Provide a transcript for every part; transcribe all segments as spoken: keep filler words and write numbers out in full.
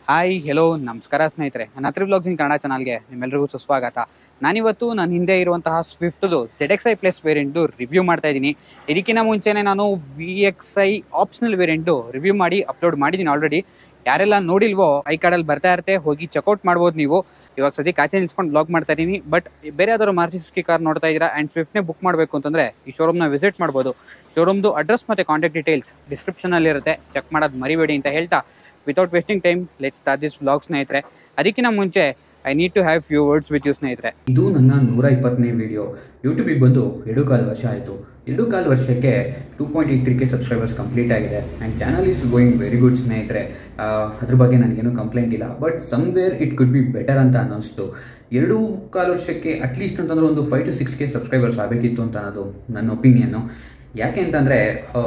Hi hello ನಮಸ್ಕಾರ ಸ್ನೇಹಿತರೆ, ನನ್ನ ಹತ್ರ ವ್ಲಾಗ್ಸ್ ಇನ್ ಕನ್ನಡ ಚಾನಲ್ಗೆ ನಿಮ್ಮೆಲ್ಲರಿಗೂ ಸುಸ್ವಾಗತ. ನಾನಿವತ್ತು ನನ್ನ ಹಿಂದೆ ಇರುವಂತಹ ಸ್ವಿಫ್ಟ್ದು Z X I plus variant review ಮಾಡ್ತಾ ಇದ್ದೀನಿ. ಇದಕ್ಕಿಂತ ಮುಂಚೆನೇ ನಾನು V X I optional variant review ಮಾಡಿ ಅಪ್ಲೋಡ್ ಮಾಡಿದ್ದೀನಿ ಆಲ್ರೆಡಿ. ಯಾರೆಲ್ಲ ನೋಡಿಲ್ವೋ ಐ ಕಾರ್ಡಲ್ಲಿ ಬರ್ತಾ ಇರುತ್ತೆ, ಹೋಗಿ ಚೆಕ್ಔಟ್ ಮಾಡ್ಬೋದು ನೀವು. ಇವಾಗ ಸದ್ಯಕ್ಕೆ ಆಚೆ ನಿಲ್ಸ್ಕೊಂಡು ಬ್ಲಾಗ್ ಮಾಡ್ತಾ ಇದ್ದೀನಿ. ಬಟ್ ಬೇರೆ ಯಾವ್ದಾದ್ರು ಮಾರುತಿ ಸುಜುಕಿ ಕಾರ್ ನೋಡ್ತಾ ಇದ್ದೀರಾ ಆ್ಯಂಡ್ ಸ್ವಿಫ್ಟ್ನೇ ಬುಕ್ ಮಾಡಬೇಕು ಅಂತಂದರೆ ಈ ಶೋರೂಮ್ನ ವಿಸಿಟ್ ಮಾಡ್ಬೋದು. ಶೋರೂಮ್ದು ಅಡ್ರೆಸ್ ಮತ್ತು ಕಾಂಟ್ಯಾಕ್ಟ್ ಡೀಟೇಲ್ಸ್ ಡಿಸ್ಕ್ರಿಪ್ಷನಲ್ಲಿರುತ್ತೆ, ಚೆಕ್ ಮಾಡೋದು ಮರಿಬೇಡಿ ಅಂತ ಹೇಳ್ತಾ without wasting time let's start this vlog ಸ್ನೇಹಿತರೆ. ಅದಕ್ಕಿಂತ ಮುಂಚೆ I need to have few words with you ಸ್ನೇಹಿತರೆ. ಇದು ನನ್ನ ನೂರ ಇಪ್ಪತ್ತನೇ ವಿಡಿಯೋ. ಯೂಟ್ಯೂಬಿಗೆ ಬಂದು ಎರಡು ಕಾಲು ವರ್ಷ ಆಯಿತು. ಎರಡು ಕಾಲು ವರ್ಷಕ್ಕೆ two point eight three K subscribers complete ಆಗಿದೆ and channel is going very good ಸ್ನೇಹಿತರೆ. ಅದ್ರ ಬಗ್ಗೆ ನನಗೇನು ಕಂಪ್ಲೇಂಟ್ ಇಲ್ಲ, but somewhere it could be better ಅಂತ ಅನ್ನಿಸ್ತು. ಎರಡು ಕಾಲು ವರ್ಷಕ್ಕೆ ಅಟ್ಲೀಸ್ಟ್ ಅಂತಂದ್ರೆ ಒಂದು five to six K subscribers ಆಗಬೇಕಿತ್ತು ಅಂತ ಅನ್ನೋದು ನನ್ನ ಒಪಿನಿಯನ್ನು. ಯಾಕೆ ಅಂತಂದರೆ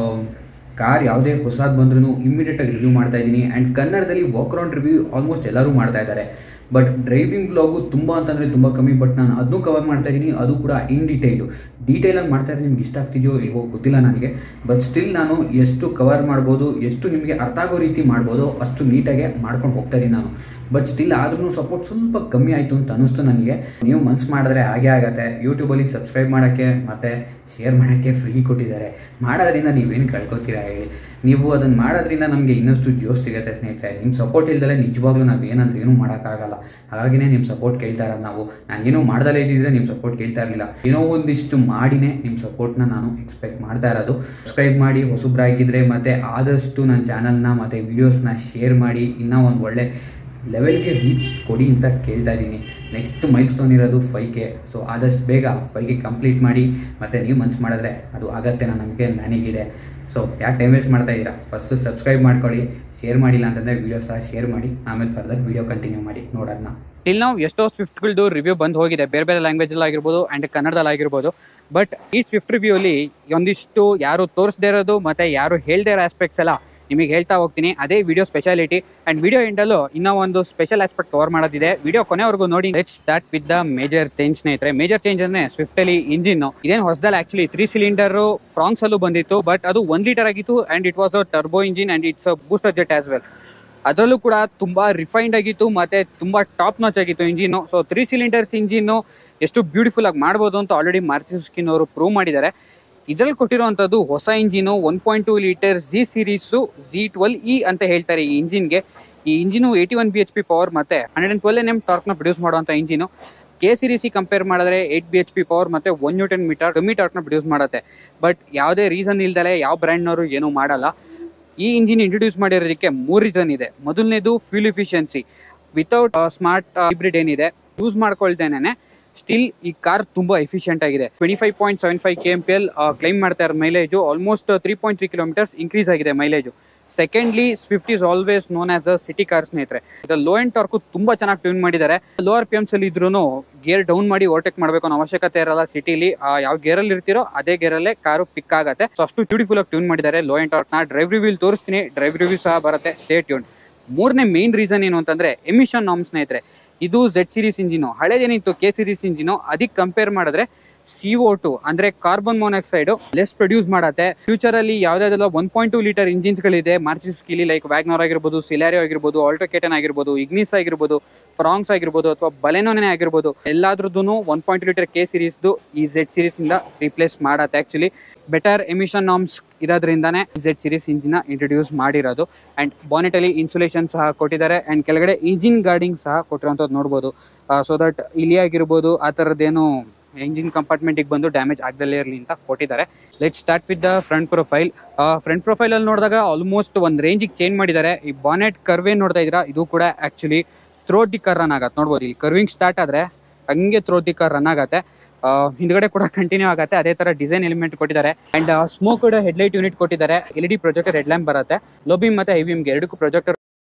ಕಾರ್ ಯಾವುದೇ ಹೊಸದು ಬಂದ್ರೂ ಇಮ್ಮಿಡಿಯೇಟಾಗಿ ರಿವ್ಯೂ ಮಾಡ್ತಾ ಇದ್ದೀನಿ ಆ್ಯಂಡ್ ಕನ್ನಡದಲ್ಲಿ ವಾಕ್ ಅರೌಂಡ್ ರಿವ್ಯೂ ಆಲ್ಮೋಸ್ಟ್ ಎಲ್ಲರೂ ಮಾಡ್ತಾ ಇದ್ದಾರೆ. ಬಟ್ ಡ್ರೈವಿಂಗ್ ಬ್ಲಾಗು ತುಂಬ ಅಂತಂದರೆ ತುಂಬ ಕಮ್ಮಿ, ಬಟ್ ನಾನು ಅದನ್ನೂ ಕವರ್ ಮಾಡ್ತಾ ಇದ್ದೀನಿ, ಅದು ಕೂಡ ಇನ್ ಡೀಟೇಲು ಡೀಟೇಲಾಗಿ ಮಾಡ್ತಾ ಇದ್ದೀನಿ. ನಿಮ್ಗೆ ಇಷ್ಟ ಆಗ್ತಿದೆಯೋ ಇಲ್ವೋ ಗೊತ್ತಿಲ್ಲ ನನಗೆ, ಬಟ್ ಸ್ಟಿಲ್ ನಾನು ಎಷ್ಟು ಕವರ್ ಮಾಡ್ಬೋದು, ಎಷ್ಟು ನಿಮಗೆ ಅರ್ಥ ಆಗೋ ರೀತಿ ಮಾಡ್ಬೋದು ಅಷ್ಟು ನೀಟಾಗೆ ಮಾಡ್ಕೊಂಡು ಹೋಗ್ತಾ ಇದ್ದೀನಿ ನಾನು. ಬಟ್ ಸ್ಟಿಲ್ ಆದ್ರೂ ಸಪೋರ್ಟ್ ಸ್ವಲ್ಪ ಕಮ್ಮಿ ಆಯಿತು ಅಂತ ಅನ್ನಿಸ್ತು ನನಗೆ. ನೀವು ಮನ್ಸು ಮಾಡಿದ್ರೆ ಹಾಗೆ ಆಗುತ್ತೆ. ಯೂಟ್ಯೂಬಲ್ಲಿ ಸಬ್ಸ್ಕ್ರೈಬ್ ಮಾಡೋಕ್ಕೆ ಮತ್ತು ಶೇರ್ ಮಾಡೋಕ್ಕೆ ಫ್ರೀ ಕೊಟ್ಟಿದ್ದಾರೆ. ಮಾಡೋದ್ರಿಂದ ನೀವೇನು ಕಳ್ಕೊತೀರಾ ಹೇಳಿ? ನೀವು ಅದನ್ನು ಮಾಡೋದ್ರಿಂದ ನಮಗೆ ಇನ್ನಷ್ಟು ಜೋಶ್ ಸಿಗುತ್ತೆ ಸ್ನೇಹಿತರೆ. ನಿಮ್ಮ ಸಪೋರ್ಟ್ ಇಲ್ದಲೇ ನಿಜವಾಗ್ಲೂ ನಾವು ಏನಂದ್ರೆ ಏನೂ ಮಾಡೋಕ್ಕಾಗಲ್ಲ. ಹಾಗಾಗಿನೇ ನಿಮ್ಮ ಸಪೋರ್ಟ್ ಕೇಳ್ತಾ ಇರೋದು ನಾವು. ನಾನು ಏನೂ ಮಾಡ್ದಲೇ ಇದ್ದಿದ್ರೆ ನಿಮ್ಮ ಸಪೋರ್ಟ್ ಕೇಳ್ತಾ ಇರಲಿಲ್ಲ. ಏನೋ ಒಂದಿಷ್ಟು ಮಾಡಿನೇ ನಿಮ್ಮ ಸಪೋರ್ಟ್ನ ನಾನು ಎಕ್ಸ್ಪೆಕ್ಟ್ ಮಾಡ್ತಾ ಇರೋದು. ಸಬ್ಸ್ಕ್ರೈಬ್ ಮಾಡಿ ಹೊಸಬ್ರಾಗಿದ್ದರೆ, ಮತ್ತು ಆದಷ್ಟು ನನ್ನ ಚಾನಲ್ನ ಮತ್ತು ವೀಡಿಯೋಸ್ನ ಶೇರ್ ಮಾಡಿ ಇನ್ನೂ ಒಂದು ಒಳ್ಳೆ ಲೆವೆಲ್ಗೆ ರೀಚ್ ಕೊಡಿ ಅಂತ ಕೇಳ್ತಾ ಇದ್ದೀನಿ. ನೆಕ್ಸ್ಟ್ ಮೈಲ್ ಸ್ಟೋನ್ ಇರೋದು ಫೈವ್ ಕೆ. ಸೊ ಆದಷ್ಟು ಬೇಗ ಫೈವ್ ಕೆ ಕಂಪ್ಲೀಟ್ ಮಾಡಿ, ಮತ್ತು ನೀವು ಮನ್ಸು ಮಾಡಿದ್ರೆ ಅದು ಆಗತ್ತೆ, ನನ್ನ ನಂಬಿಕೆ ನನಗಿದೆ. ಸೊ ಯಾಕೆ ಟೈಮ್ ವೇಸ್ಟ್ ಮಾಡ್ತಾ ಇದ್ದೀರಾ? ಫಸ್ಟು ಸಬ್ಸ್ಕ್ರೈಬ್ ಮಾಡ್ಕೊಳ್ಳಿ, ಶೇರ್ ಮಾಡಿಲ್ಲ ಅಂತಂದರೆ ವೀಡಿಯೋ ಸಹ ಶೇರ್ ಮಾಡಿ, ಆಮೇಲೆ ಫರ್ದರ್ ವೀಡಿಯೋ ಕಂಟಿನ್ಯೂ ಮಾಡಿ ನೋಡೋದನ್ನ. ಇಲ್ಲಿ ನಾವು ಎಷ್ಟೋ ಸ್ವಿಫ್ಟ್ಗಳದ್ದು ರಿವ್ಯೂ ಬಂದು ಹೋಗಿದೆ, ಬೇರೆ ಬೇರೆ ಲ್ಯಾಂಗ್ವೇಜಲ್ಲಿ ಆಗಿರ್ಬೋದು ಆ್ಯಂಡ್ ಕನ್ನಡದಲ್ಲಿ ಆಗಿರ್ಬೋದು. ಬಟ್ ಈ ಸ್ವಿಫ್ಟ್ ರಿವ್ಯೂಲಿ ಒಂದಿಷ್ಟು ಯಾರು ತೋರಿಸದೇ ಇರೋದು ಮತ್ತು ಯಾರು ಹೇಳ್ದೇ ಇರೋ ಆಸ್ಪೆಕ್ಟ್ಸ್ ಎಲ್ಲ ನಿಮಗೆ ಹೇಳ್ತಾ ಹೋಗ್ತೀನಿ. ಅದೇ ವಿಡಿಯೋ ಸ್ಪೆಷಾಲಿಟಿ. ಆ್ಯಂಡ್ ವಿಡಿಯೋ ಎಂಡಲ್ಲೂ ಇನ್ನೂ ಒಂದು ಸ್ಪೆಷಲ್ ಆಸ್ಪೆಕ್ಟ್ ಕವರ್ ಮಾಡೋದಿದೆ. ವಿಡಿಯೋ ಕೊನೆವರೆಗೂ ನೋಡಿ. Let's start with the major change ಸ್ನೇಹಿತರೆ. ಮೇಜರ್ ಚೇಂಜ್ ಅಂದರೆ ಸ್ವಿಫ್ಟಲ್ಲಿ ಇಂಜಿನ್ ಇದೇನು ಹೊಸದಲ್ಲಿ ಆ್ಯಕ್ಚುಲಿ ತ್ರೀ ಸಿಲಿಂಡರು ಫ್ರಾನ್ಸಲ್ಲೂ ಬಂದಿತ್ತು, ಬಟ್ ಅದು ಒನ್ ಲೀಟರ್ ಆಗಿತ್ತು and it was a turbo engine and it's a booster jet as well. ಅದರಲ್ಲೂ ಕೂಡ ತುಂಬ ರಿಫೈನ್ಡ್ ಆಗಿತ್ತು ಮತ್ತು ತುಂಬ ಟಾಪ್ ನಾಚ್ ಆಗಿತ್ತು engine. So three cylinders engine ಎಷ್ಟು ಬ್ಯೂಟಿಫುಲ್ ಆಗಿ ಮಾಡ್ಬೋದು ಅಂತ ಆಲ್ರೆಡಿ ಮಾರುತಿ ಸುಜುಕಿ ಅವರು ಪ್ರೂವ್ ಮಾಡಿದ್ದಾರೆ. ಇದರಲ್ಲಿ ಕೊಟ್ಟಿರುವಂಥದ್ದು ಹೊಸ engine one point two litre G series G twelve E ಅಂತ ಹೇಳ್ತಾರೆ ಈ ಇಂಜಿನ್ಗೆ. ಈ engine eighty one B H P power ಮತ್ತು hundred and twelve N M ಟಾರ್ಕ್ನ ಪ್ರೊಡ್ಯೂಸ್ ಮಾಡುವಂಥ ಇಂಜಿನು. ಕೆ ಸಿರೀಸಿ ಕಂಪೇರ್ ಮಾಡಿದ್ರೆ eight B H P power ಮತ್ತು ಒನ್ ನ್ಯೂಟನ್ ಮೀಟರ್ ಕಮ್ಮಿ ಟಾರ್ಕ್ನ ಪ್ರೊಡ್ಯೂಸ್ ಮಾಡುತ್ತೆ. ಬಟ್ ಯಾವುದೇ ರೀಸನ್ ಇಲ್ದಲೆ ಯಾವ ಬ್ರ್ಯಾಂಡ್ನವರು ಏನೂ ಮಾಡಲ್ಲ. ಈ ಇಂಜಿನ್ ಇಂಟ್ರೊಡ್ಯೂಸ್ ಮಾಡಿರೋದಕ್ಕೆ ಮೂರು ರೀಸನ್ ಇದೆ. ಮೊದಲನೇದು fuel efficiency. Without smart hybrid ಏನಿದೆ ಯೂಸ್ ಮಾಡ್ಕೊಳ್ತೇನೆ ಸ್ಟಿಲ್ ಈ ಕಾರ್ ತುಂಬ ಎಫಿಷಿಯಂಟ್ ಆಗಿದೆ. Twenty five point seven five K M P L claim ಮಾಡ್ತಾ ಇರೋ mileage almost three point three kilometres increase ಆಗಿದೆ mileage. Secondly Swift is always known as a city car ಸ್ನೇಹಿತರೆ. ಇದು low end torque ತುಂಬ ಚೆನ್ನಾಗಿ tune ಮಾಡಿದ್ದಾರೆ. Low R P ಎಮ್ಸ್ ಅಲ್ಲಿ ಇದ್ರೂ ಗೇರ್ ಡೌನ್ ಮಾಡಿ ಓವರ್ಟೇಕ್ ಮಾಡಬೇಕು ಅನ್ನೋ ಅವಶ್ಯಕತೆ ಇರಲ್ಲ. ಸಿಟಿಲಿ ಯಾವ ಗೇರಲ್ಲಿ ಇರ್ತೀರೋ ಅದೇ ಗೇರಲ್ಲೇ ಕಾರು ಪಿಕ್ ಆಗುತ್ತೆ. ಸೊ ಅಷ್ಟು ಬ್ಯೂಟಿಫುಲ್ ಆಗಿ ಟ್ಯೂನ್ ಮಾಡಿದ್ದಾರೆ ಲೋ ಎಂಡ್ ಟಾರ್ಕ್ನ. ಡ್ರೈವ್ ರಿವ್ಯೂ ತೋರಿಸ್ತೀನಿ, ಡ್ರೈವ್ ರಿವ್ಯೂ ಸಹ ಬರುತ್ತೆ, ಸ್ಟೇ ಟ್ಯೂನ್. ಮೂರನೇ ಮೇನ್ ರೀಸನ್ ಏನು ಅಂತಂದ್ರೆ ಎಮಿಷನ್ ನಾರ್ಮ್ ಸ್ನೇಹಿತರೆ. ಇದು ಝೆಡ್ ಸೀರೀಸ್ ಇಂಜಿನು, ಹಳೇದೇನಿತ್ತು ಕೆ ಸೀರೀಸ್ ಇಂಜಿನು, ಅದಕ್ಕೆ ಕಂಪೇರ್ ಮಾಡಿದ್ರೆ ಸಿ ಒ ಟು ಅಂದ್ರೆ ಕಾರ್ಬನ್ ಮೊನಾಕ್ಸೈಡ್ ಲೆಸ್ ಪ್ರೊಡ್ಯೂಸ್ ಮಾಡುತ್ತೆ. ಫ್ಯೂಚರ್ ಅಲ್ಲಿ ಯಾವ್ದಾವ್ದೆಲ್ಲ ಒನ್ ಪಾಯಿಂಟ್ ಟೂ ಲೀಟರ್ ಇಂಜಿನ್ಸ್ಗಳಿದೆ ಮಾರುತಿ ಸುಜುಕಿಲಿ, ಲೈಕ್ ವ್ಯಾಗ್ನರ್ ಆಗಿರ್ಬೋದು, ಸಿಲಾರಿಯೋ ಆಗಿರ್ಬೋದು, ಆಲ್ಟೋ ಕೆ ಟೆನ್ ಆಗಿರ್ಬೋದು, ಇಗ್ನಿಸ್ ಆಗಿರ್ಬೋದು, ಫ್ರಾಂಕ್ಸ್ ಆಗಿರ್ಬೋದು, ಅಥವಾ ಬಲೆನೋನೇ ಆಗಿರ್ಬೋದು, ಎಲ್ಲಾದ್ರದ್ದು one point two litre K ಸೀರೀಸ್ದು ಈ ಝೆಡ್ ಸೀರೀಸ್ ಇಂದ ರಿಪ್ಲೇಸ್ ಮಾಡತ್ತೆ. ಆಕ್ಚುಲಿ ಬೆಟರ್ ಎಮಿಷನ್ ನಾರ್ಮ್ಸ್ ಇರೋದ್ರಿಂದಾನೇ ಝೆಡ್ ಸೀರೀಸ್ ಇಂಜಿನ್ ಇಂಟ್ರೊಡ್ಯೂಸ್ ಮಾಡಿರೋದು. ಆ್ಯಂಡ್ ಬಾನೆಟಲ್ಲಿ ಇನ್ಸುಲೇಷನ್ ಸಹ ಕೊಟ್ಟಿದ್ದಾರೆ ಆ್ಯಂಡ್ ಕೆಳಗಡೆ ಇಂಜಿನ್ ಗಾರ್ಡಿಂಗ್ ಸಹ ಕೊಟ್ಟಿರೋಂಥದ್ದು ನೋಡ್ಬೋದು. ಸೊ ದಟ್ ಇಲ್ಲಿ ಆಗಿರ್ಬೋದು ಆ ಥರದ್ದೇನು ಇಂಜಿನ್ ಕಂಪಾರ್ಟ್ಮೆಂಟಿಗೆ ಬಂದು ಡ್ಯಾಮೇಜ್ ಆಗದಲ್ಲೇ ಇರಲಿ ಅಂತ ಕೊಟ್ಟಿದ್ದಾರೆ. Let start with the front profile. Front ಪ್ರೊಫೈಲಲ್ಲಿ ನೋಡಿದಾಗ ಆಲ್ಮೋಸ್ಟ್ ಒಂದು ರೇಂಜಿಗೆ ಚೇಂಜ್ ಮಾಡಿದ್ದಾರೆ. ಈ ಬಾನೆಟ್ ಕರ್ವೇನ್ ನೋಡ್ತಾ ಇದ್ದೀರಾ, ಇದು ಕೂಡ actually throat the car run ಆಗತ್ತೆ ನೋಡ್ಬೋದು. ಇಲ್ಲಿ ಕರ್ವಿಂಗ್ ಸ್ಟಾರ್ಟ್ ಆದರೆ ಹಂಗೆ ಥ್ರೋಟ್ ದಿ ಕಾರ್ ರನ್ ಆಗುತ್ತೆ. ಹಿಂದ್ಗಡೆ ಕೂಡ ಕಂಟಿನ್ಯೂ ಆಗುತ್ತೆ. ಅದೇ ಥರ ಡಿಸೈನ್ ಎಲಿಮೆಂಟ್ ಕೊಟ್ಟಿದ್ದಾರೆ. ಆ್ಯಂಡ್ ಸ್ಮೋಕ್ ಹೆಡ್ಲೈಟ್ ಯೂನಿಟ್ ಕೊಟ್ಟಿದ್ದಾರೆ. L E D projector head lamp ಬರುತ್ತೆ. ಲೋ ಬೀಮ್ ಮತ್ತು ಹೈ ಬೀಮ್ಗೆ ಎರಡಕ್ಕೂ ಪ್ರೊಜೆಕ್ಟರ್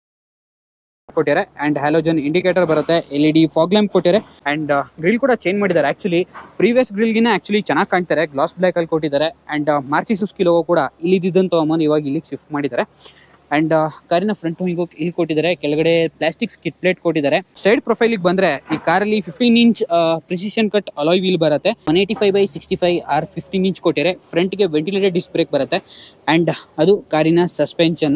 ಕೊಟ್ಟಿದ್ದಾರೆ. ಆ್ಯಂಡ್ ಹ್ಯಾಲೋಜನ್ ಇಂಡಿಕೇಟರ್ ಬರುತ್ತೆ. L E D fog lamp ಕೊಟ್ಟಿದ್ದಾರೆ. ಆ್ಯಂಡ್ ಗ್ರಿಲ್ ಕೂಡ ಚೇಂಜ್ ಮಾಡಿದ್ದಾರೆ. ಆ್ಯಕ್ಚುಲಿ ಪ್ರೀವಿಯಸ್ ಗ್ರಿಲ್ಗಿನ ಆ್ಯಕ್ಚುಲಿ ಚೆನ್ನಾಗಿ ಕಾಣ್ತಾರೆ. ಗ್ಲಾಸ್ ಬ್ಲ್ಯಾಕಲ್ಲಿ ಕೊಟ್ಟಿದ್ದಾರೆ. ಆ್ಯಂಡ್ ಮಾರುತಿ ಸುಜುಕಿ ಲೋಗೋ ಕೂಡ ಇಲ್ಲಿದ್ದಂಥ ಅಮೌಂಟ್ ಇವಾಗ ಇಲ್ಲಿಗೆ ಶಿಫ್ಟ್ ಮಾಡಿದ್ದಾರೆ. ಆ್ಯಂಡ್ ಕಾರಿನ ಫ್ರಂಟ್ ಹೋಗಿ ಇಲ್ಲಿ ಕೊಟ್ಟಿದ್ದಾರೆ. ಕೆಳಗಡೆ ಪ್ಲಾಸ್ಟಿಕ್ ಸ್ಕಿಟ್ ಪ್ಲೇಟ್ ಕೊಟ್ಟಿದ್ದಾರೆ. ಸೈಡ್ ಪ್ರೊಫೈಲಿಗೆ ಬಂದರೆ ಈ ಕಾರಲ್ಲಿ fifteen inch precision cut alloy wheel ಬರುತ್ತೆ. One eighty five by sixty five R fifteen inch ಕೊಟ್ಟಿದ್ದಾರೆ. ಫ್ರಂಟ್ಗೆ ವೆಂಟಿಲೇಟೆಡ್ ಡಿಸ್ಕ್ ಬ್ರೇಕ್ ಬರುತ್ತೆ. ಆ್ಯಂಡ್ ಅದು ಕಾರಿನ ಸಸ್ಪೆನ್ಷನ್ನು.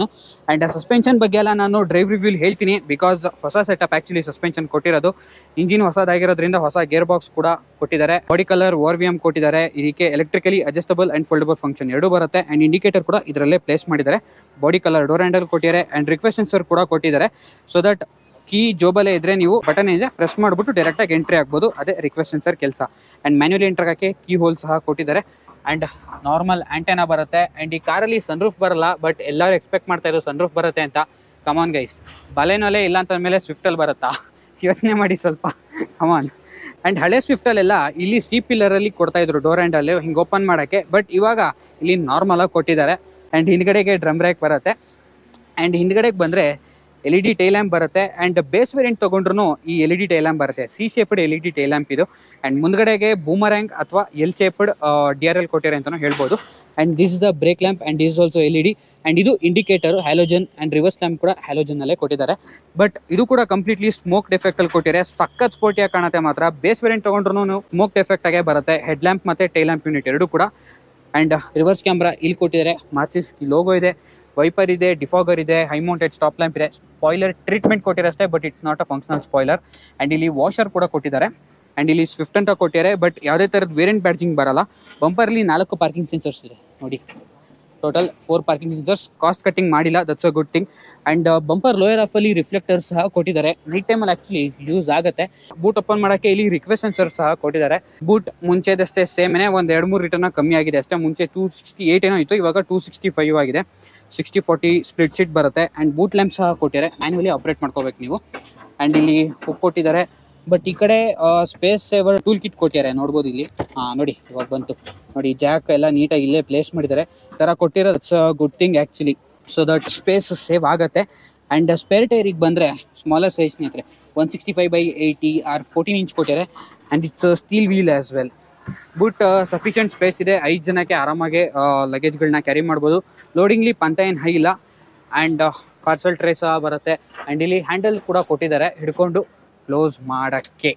ಆ್ಯಂಡ್ ಸಸ್ಪೆನ್ಷನ್ ಬಗ್ಗೆ ಎಲ್ಲ ನಾನು ಡ್ರೈವ್ ರಿವ್ಯೂಲಿ ಹೇಳ್ತೀನಿ, ಬಿಕಾಸ್ ಹೊಸ ಸೆಟಪ್ ಆ್ಯಕ್ಚುಲಿ ಸಸ್ಪೆನ್ಷನ್ ಕೊಟ್ಟಿರೋದು. ಇಂಜಿನ್ ಹೊಸದಾಗಿರೋದ್ರಿಂದ ಹೊಸ ಗೇರ್ ಬಾಕ್ಸ್ ಕೂಡ ಕೊಟ್ಟಿದ್ದಾರೆ. Body colour O R V M ಕೊಟ್ಟಿದ್ದಾರೆ. ಇದಕ್ಕೆ electrically adjustable and foldable function ಎರಡೂ ಬರುತ್ತೆ. ಆ್ಯಂಡ್ ಇಂಡಿಕೇಟರ್ ಕೂಡ ಇದರಲ್ಲೇ ಪ್ಲೇಸ್ ಮಾಡಿದ್ದಾರೆ. ಬಾಡಿ ಕಲರ್ ಡೋರ್ ಹ್ಯಾಂಡಲ್ ಕೊಟ್ಟಿದ್ದಾರೆ ಆ್ಯಂಡ್ ರಿಕ್ವೆಸ್ಟ್ ಸೆನ್ಸರ್ ಕೂಡ ಕೊಟ್ಟಿದ್ದಾರೆ. ಸೊ ದಟ್ ಕೀ ಜೋಬಲ್ಲೇ ಇದ್ರೆ ನೀವು ಬಟನ್ ಇದೆ ಪ್ರೆಸ್ ಮಾಡಿಬಿಟ್ಟು ಡೈರೆಕ್ಟಾಗಿ ಎಂಟ್ರಿ ಆಗ್ಬೋದು. ಅದೇ ರಿಕ್ವೆಸ್ಟ್ ಸೆನ್ಸರ್ ಕೆಲಸ. ಆ್ಯಂಡ್ ಮ್ಯಾನ್ಯುಲಿ ಎಂಟ್ರ್ ಹಾಕಿ ಕೀ ಹೋಲ್ ಸಹ ಕೊಟ್ಟಿದ್ದಾರೆ. ಆ್ಯಂಡ್ ನಾರ್ಮಲ್ ಆ್ಯಂಟೆನಾ ಬರುತ್ತೆ. ಆ್ಯಂಡ್ ಈ ಕಾರಲ್ಲಿ ಸನ್ರೂಫ್ ಬರಲ್ಲ, ಬಟ್ ಎಲ್ಲರೂ ಎಕ್ಸ್ಪೆಕ್ಟ್ ಮಾಡ್ತಾ ಇದ್ರು ಸನ್ರೂಫ್ ಬರುತ್ತೆ ಅಂತ. ಕಮಾನ್ ಗೈಸ್, ಬಲೆನೋಲೆ ಇಲ್ಲ ಅಂತಂದಮೇಲೆ ಸ್ವಿಫ್ಟಲ್ಲಿ ಬರುತ್ತಾ? ಯೋಚನೆ ಮಾಡಿ ಸ್ವಲ್ಪ, ಕಮಾನ್. ಆ್ಯಂಡ್ ಹಳೆ ಸ್ವಿಫ್ಟಲ್ಲೆಲ್ಲ ಇಲ್ಲಿ ಸಿ ಪಿಲ್ಲರಲ್ಲಿ ಕೊಡ್ತಾಯಿದ್ರು ಡೋರ್ ಹ್ಯಾಂಡಲ್ಲಿ ಹಿಂಗೆ ಓಪನ್ ಮಾಡೋಕ್ಕೆ, ಬಟ್ ಇವಾಗ ಇಲ್ಲಿ ನಾರ್ಮಲಾಗಿ ಕೊಟ್ಟಿದ್ದಾರೆ. ಆ್ಯಂಡ್ ಹಿಂದ್ಗಡೆಗೆ ಡ್ರಮ್ ಬ್ರೇಕ್ ಬರುತ್ತೆ. ಆ್ಯಂಡ್ ಹಿಂದ್ಗಡೆಗೆ ಬಂದರೆ L E D tail lamp ಬರುತ್ತೆ. ಆ್ಯಂಡ್ ಬೇಸ್ ವೇರಿಯಂಟ್ ತೊಗೊಂಡ್ರು ಈ L E D tail lamp ಬರುತ್ತೆ. C shaped L E D tail lamp ಇದು. ಆ್ಯಂಡ್ ಮುಂದ್ಗಡೆಗೆ ಬೂಮರ್ಯಾಂಗ್ ಅಥವಾ L shaped D R L ಕೊಟ್ಟಿರೋ ಅಂತಲೂ ಹೇಳ್ಬೋದು. And this is the brake lamp and this also L E D. And ಇದು indicator halogen and reverse lamp ಕೂಡ ಹ್ಯಾಲೋಜನ್ನಲ್ಲೇ ಕೊಟ್ಟಿದ್ದಾರೆ. But ಇದು ಕೂಡ ಕಂಪ್ಲೀಟ್ಲಿ ಸ್ಮೋಕ್ ಡೆಫೆಕ್ಟಲ್ಲಿ ಕೊಟ್ಟಿದ್ದಾರೆ. ಸಖತ್ ಸ್ಪೋರ್ಟಿಯಾಗಿ ಕಾಣುತ್ತೆ ಮಾತ್ರ. ಬೇಸ್ ವೇರಿಯಂಟ್ ತೊಗೊಂಡ್ರು ಸ್ಮೋಕ್ ಡೆಫೆಕ್ಟ್ ಆಗೇ ಬರುತ್ತೆ. ಹೆಡ್ ಲ್ಯಾಂಪ್ ಮತ್ತು ಟೈಲ್ ಲ್ಯಾಂಪ್ ಯೂನಿಟ್ ಎರಡೂ ಕೂಡ. ಆ್ಯಂಡ್ ರಿವರ್ಸ್ ಕ್ಯಾಮ್ರಾ ಇಲ್ಲಿ ಕೊಟ್ಟಿದ್ದಾರೆ. ಮಾರ್ಸಿಸ್ ಲೋಗೋ ಇದೆ, ವೈಪರ್ ಇದೆ, ಡಿಫಾಗರ್ ಇದೆ, ಹೈ ಮೌಂಟೆಡ್ ಸ್ಟಾಪ್ ಲ್ಯಾಂಪ್ ಇದೆ. ಸ್ಪಾಯ್ಲರ್ ಟ್ರೀಟ್ಮೆಂಟ್ ಕೊಟ್ಟಿರಷ್ಟೇ, but it's not a functional spoiler. And ಇಲ್ಲಿ ವಾಷರ್ ಕೂಡ ಕೊಟ್ಟಿದ್ದಾರೆ. ಆ್ಯಂಡ್ ಇಲ್ಲಿ ಸ್ವಿಫ್ಟ್ ಅಂತ ಕೊಟ್ಟಿದ್ದಾರೆ, ಬಟ್ ಯಾವುದೇ ಥರದ ವೇರಿಯಂಟ್ ಬ್ಯಾಡ್ಜಿಂಗ್ ಬರಲ್ಲ. ಬಂಪರಲ್ಲಿ ನಾಲ್ಕು ಪಾರ್ಕಿಂಗ್ ಸೆನ್ಸರ್ಸ್ ಇದೆ ನೋಡಿ. Total four parking sensors. Cost cutting ಮಾಡಿಲ್ಲ, that's a good thing. And bumper lower ಆಫಲ್ಲಿ ರಿಫ್ಲೆಕ್ಟರ್ಸ್ ಸಹ ಕೊಟ್ಟಿದ್ದಾರೆ. ನೈಟ್ ಟೈಮಲ್ಲಿ ಆ್ಯಕ್ಚುಲಿ ಯೂಸ್ ಆಗುತ್ತೆ. ಬೂಟ್ ಓಪನ್ ಮಾಡೋಕ್ಕೆ ಇಲ್ಲಿ ರಿಕ್ವೆಸ್ಟ್ ಸೆನ್ಸರ್ ಸಹ ಕೊಟ್ಟಿದ್ದಾರೆ. ಬೂಟ್ ಮುಂಚೆದಷ್ಟೇ ಸೇಮೇನೆ, ಒಂದು ಎರಡು ಮೂರು ರಿಟರ್ನ ಕಮ್ಮಿ ಆಗಿದೆ ಅಷ್ಟೇ. ಮುಂಚೆ ಟೂ ಸಿಕ್ಸ್ಟಿ ಏಯ್ಟ್ ಏನೋ ಇತ್ತು, ಇವಾಗ ಟೂ ಸಿಕ್ಸ್ಟಿ ಫೈವ್ ಆಗಿದೆ. ಸಿಕ್ಸ್ಟಿ ಫಾರ್ಟಿ ಸ್ಪ್ಲಿಟ್ ಸೀಟ್ ಬರುತ್ತೆ. ಆ್ಯಂಡ್ ಬೂಟ್ ಲ್ಯಾಂಪ್ ಸಹ ಕೊಟ್ಟಿದ್ದಾರೆ. ಮ್ಯಾನ್ಯುವಲಿ ಆಪ್ರೇಟ್ ಮಾಡ್ಕೋಬೇಕು ನೀವು. ಆ್ಯಂಡ್ ಇಲ್ಲಿ ಹುಕ್ ಕೊಟ್ಟಿದ್ದಾರೆ. ಬಟ್ ಈ ಕಡೆ ಸ್ಪೇಸ್ ಸೇವರ್ ಟೂಲ್ ಕಿಟ್ ಕೊಟ್ಟಿದ್ದಾರೆ, ನೋಡ್ಬೋದು ಇಲ್ಲಿ. ಹಾಂ ನೋಡಿ, ಇವಾಗ ಬಂತು ನೋಡಿ. ಜಾಕ್ ಎಲ್ಲ ನೀಟಾಗಿ ಇಲ್ಲೇ ಪ್ಲೇಸ್ ಮಾಡಿದ್ದಾರೆ. ಈ ಥರ ಕೊಟ್ಟಿರೋದು it's a good thing actually. So that space save ಆಗುತ್ತೆ. ಆ್ಯಂಡ್ ಸ್ಪೇರ್ ಟೈರಿಗೆ ಬಂದರೆ ಸ್ಮಾಲರ್ ಸೈಜ್ ಸ್ನೇಹಿತರೆ, one sixty five by eighty R fourteen inch ಕೊಟ್ಟಿದ್ದಾರೆ. And it's steel wheel as well. But sufficient space ಇದೆ. ಐದು ಜನಕ್ಕೆ ಆರಾಮಾಗಿ ಲಗೇಜ್ಗಳನ್ನ ಕ್ಯಾರಿ ಮಾಡ್ಬೋದು. ಲೋಡಿಂಗ್ಲಿ ಪಂತ ಏನು ಹೈ ಇಲ್ಲ. ಆ್ಯಂಡ್ ಪಾರ್ಸಲ್ ಟ್ರೇ ಸಹ ಬರುತ್ತೆ. ಆ್ಯಂಡ್ ಇಲ್ಲಿ ಹ್ಯಾಂಡಲ್ ಕೂಡ ಕೊಟ್ಟಿದ್ದಾರೆ ಹಿಡ್ಕೊಂಡು ಕ್ಲೋಸ್ ಮಾಡೋಕ್ಕೆ.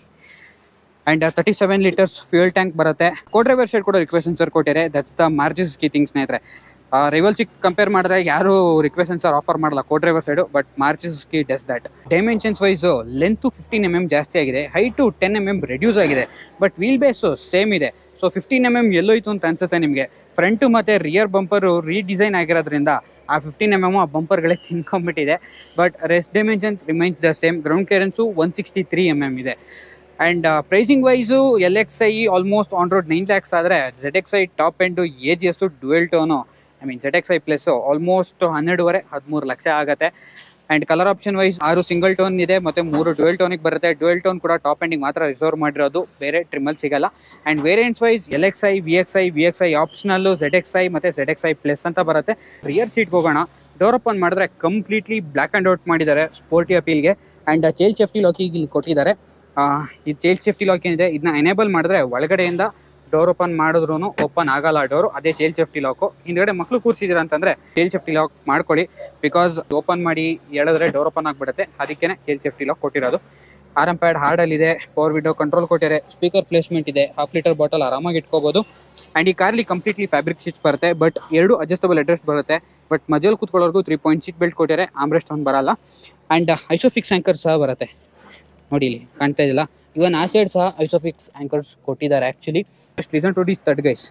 And thirty seven litres fuel tank ಬರುತ್ತೆ. ಕೋ ಡ್ರೈವರ್ ಸೈಡ್ ಕೂಡ ರಿಕ್ವೆಸ್ಟ್ ಸೆನ್ಸರ್ ಕೊಟ್ಟಿದ್ದಾರೆ. That's the margins key thing ಸ್ನೇಹಿತರೆ. ರೈವಲ್ಸಿಗೆ ಕಂಪೇರ್ ಮಾಡಿದ್ರೆ ಯಾರು ರಿಕ್ವೆಸ್ಟ್ ಸೆನ್ಸರ್ ಆಫರ್ ಮಾಡಲ್ಲ co driver side, but margins key does that. Dimensions wise length fifteen M M ಜಾಸ್ತಿ ಆಗಿದೆ, height ten M M reduce ಆಗಿದೆ, ಬಟ್ ವೀಲ್ ಬೇಸು ಸೇಮ್ ಇದೆ. So fifteen M M ಎಲ್ಲೋಯ್ತು ಅಂತ ಅನ್ಸುತ್ತೆ ನಿಮಗೆ. ಫ್ರಂಟು ಮತ್ತು ರಿಯರ್ ಬಂಪರು ರೀಡಿಸೈನ್ ಆಗಿರೋದ್ರಿಂದ ಆ ಫಿಫ್ಟೀನ್ ಎಮ್ ಎಮ್ ಆ ಬಂಪರ್ಗಳೇ ತಿನ್ಕೊಂಬಿಟ್ಟಿದೆ. But rest dimensions remains the same. Ground clearance one sixty three M M ಇದೆ. And pricing wise L X I almost on road nine lakhs ಆದರೆ, Z X I top end A G S dual tone I mean Z X I plus almost ಹನ್ನೆರಡುವರೆ ಹದಿಮೂರು ಲಕ್ಷ ಆಗುತ್ತೆ. And colour option wise ಆರು single tone ಇದೆ ಮತ್ತು ಮೂರು dual ಟೋನಿಗೆ ಬರುತ್ತೆ. ಡ್ಯುಯಲ್ ಟೋನ್ ಕೂಡ ಟಾಪ್ ಎಂಡಿಗೆ ಮಾತ್ರ ರಿಸರ್ವ್ ಮಾಡಿರೋದು, ಬೇರೆ ಟ್ರಿಮಲ್ಲಿ ಸಿಗಲ್ಲ. And variants wise L X I, V X I, V X I optional, Z X I ಮತ್ತು ಝೆಡ್ ಎಕ್ಸ್ ಐ ಪ್ಲಸ್ ಅಂತ ಬರುತ್ತೆ. ರಿಯರ್ ಸೀಟ್ಗೆ ಹೋಗೋಣ. ಡೋರ್ ಓಪನ್ ಮಾಡಿದ್ರೆ ಕಂಪ್ಲೀಟ್ಲಿ ಬ್ಲ್ಯಾಕ್ ಆ್ಯಂಡ್ ಔಟ್ ಮಾಡಿದ್ದಾರೆ ಸ್ಪೋರ್ಟಿ ಅಪೀಲ್ಗೆ. ಆ್ಯಂಡ್ ಚೈಲ್ಡ್ ಸೇಫ್ಟಿ ಲಾಕಿಗೆ ಇಲ್ಲಿ ಕೊಟ್ಟಿದ್ದಾರೆ. ಈ ಚೈಲ್ಡ್ ಸೇಫ್ಟಿ ಲಾಕ್ ಏನಿದೆ ಇದನ್ನ ಎನೇಬಲ್ ಮಾಡಿದ್ರೆ ಒಳಗಡೆಯಿಂದ ಡೋರ್ ಓಪನ್ ಮಾಡಿದ್ರು ಓಪನ್ ಆಗಲ್ಲ ಡೋರು, ಅದೇ ಚೈಲ್ಡ್ ಸೇಫ್ಟಿ ಲಾಕು. ಹಿಂದ್ಗಡೆ ಮಕ್ಕಳು ಕೂರಿಸಿದ್ದೀರ ಅಂತಂದರೆ ಚೈಲ್ಡ್ ಸೇಫ್ಟಿ ಲಾಕ್ ಮಾಡ್ಕೊಳ್ಳಿ, ಬಿಕಾಸ್ ಓಪನ್ ಮಾಡಿ ಹೇಳಿದ್ರೆ ಡೋರ್ ಓಪನ್ ಆಗಿಬಿಡುತ್ತೆ. ಅದಕ್ಕೇ ಚೈಲ್ಡ್ ಸೇಫ್ಟಿ ಲಾಕ್ ಕೊಟ್ಟಿರೋದು. ಆರ್ ಎಂ ಪ್ಯಾಡ್ ಹಾರ್ಡಲ್ಲಿದೆ. ಪವರ್ ವಿಂಡೋ ಕಂಟ್ರೋಲ್ ಕೊಟ್ಟಿದ್ದಾರೆ. ಸ್ಪೀಕರ್ ಪ್ಲೇಸ್ಮೆಂಟ್ ಇದೆ. ಹಾಫ್ ಲೀಟರ್ ಬಾಟಲ್ ಆರಾಮಾಗಿ ಇಟ್ಕೋಬೋದು. ಆ್ಯಂಡ್ ಈ ಕಾರ್ಲಿ ಕಂಪ್ಲೀಟ್ಲಿ ಫ್ಯಾಬ್ರಿಕ್ ಸೀಟ್ಸ್ ಬರುತ್ತೆ, ಬಟ್ ಎರಡು ಅಡ್ಜಸ್ಟಬಲ್ ಅಡ್ರೆಸ್ ಬರುತ್ತೆ. ಬಟ್ ಮಧ್ಯದಲ್ಲಿ ಕೂತ್ಕೊಳ್ಳೋರ್ಗೂ ತ್ರೀ ಪಾಯಿಂಟ್ ಸೀಟ್ ಬೆಲ್ಟ್ ಕೊಟ್ಟಿದ್ದಾರೆ. ಆಮ್ರೆಸ್ಟ್ ಒಂದು ಬರಲ್ಲ. ಆ್ಯಂಡ್ ಐಸೋಫಿಕ್ಸ್ ಆ್ಯಂಕರ್ ಸಹ ಬರುತ್ತೆ ನೋಡಿ, ಇಲ್ಲಿ ಕಾಣ್ತಾ ಇದೆಯಲ್ಲ. ಇವನ್ ಆ ಸೈಡ್ ಸಹ ಐಸೋಫಿಕ್ಸ್ ಆ್ಯಂಕರ್ಸ್ ಕೊಟ್ಟಿದ್ದಾರೆ ಆ್ಯಕ್ಚುಲಿ. ಲಿಸನ್ ಟು ದಿಸ್ ತರ್ಡ್ ಗೈಸ್.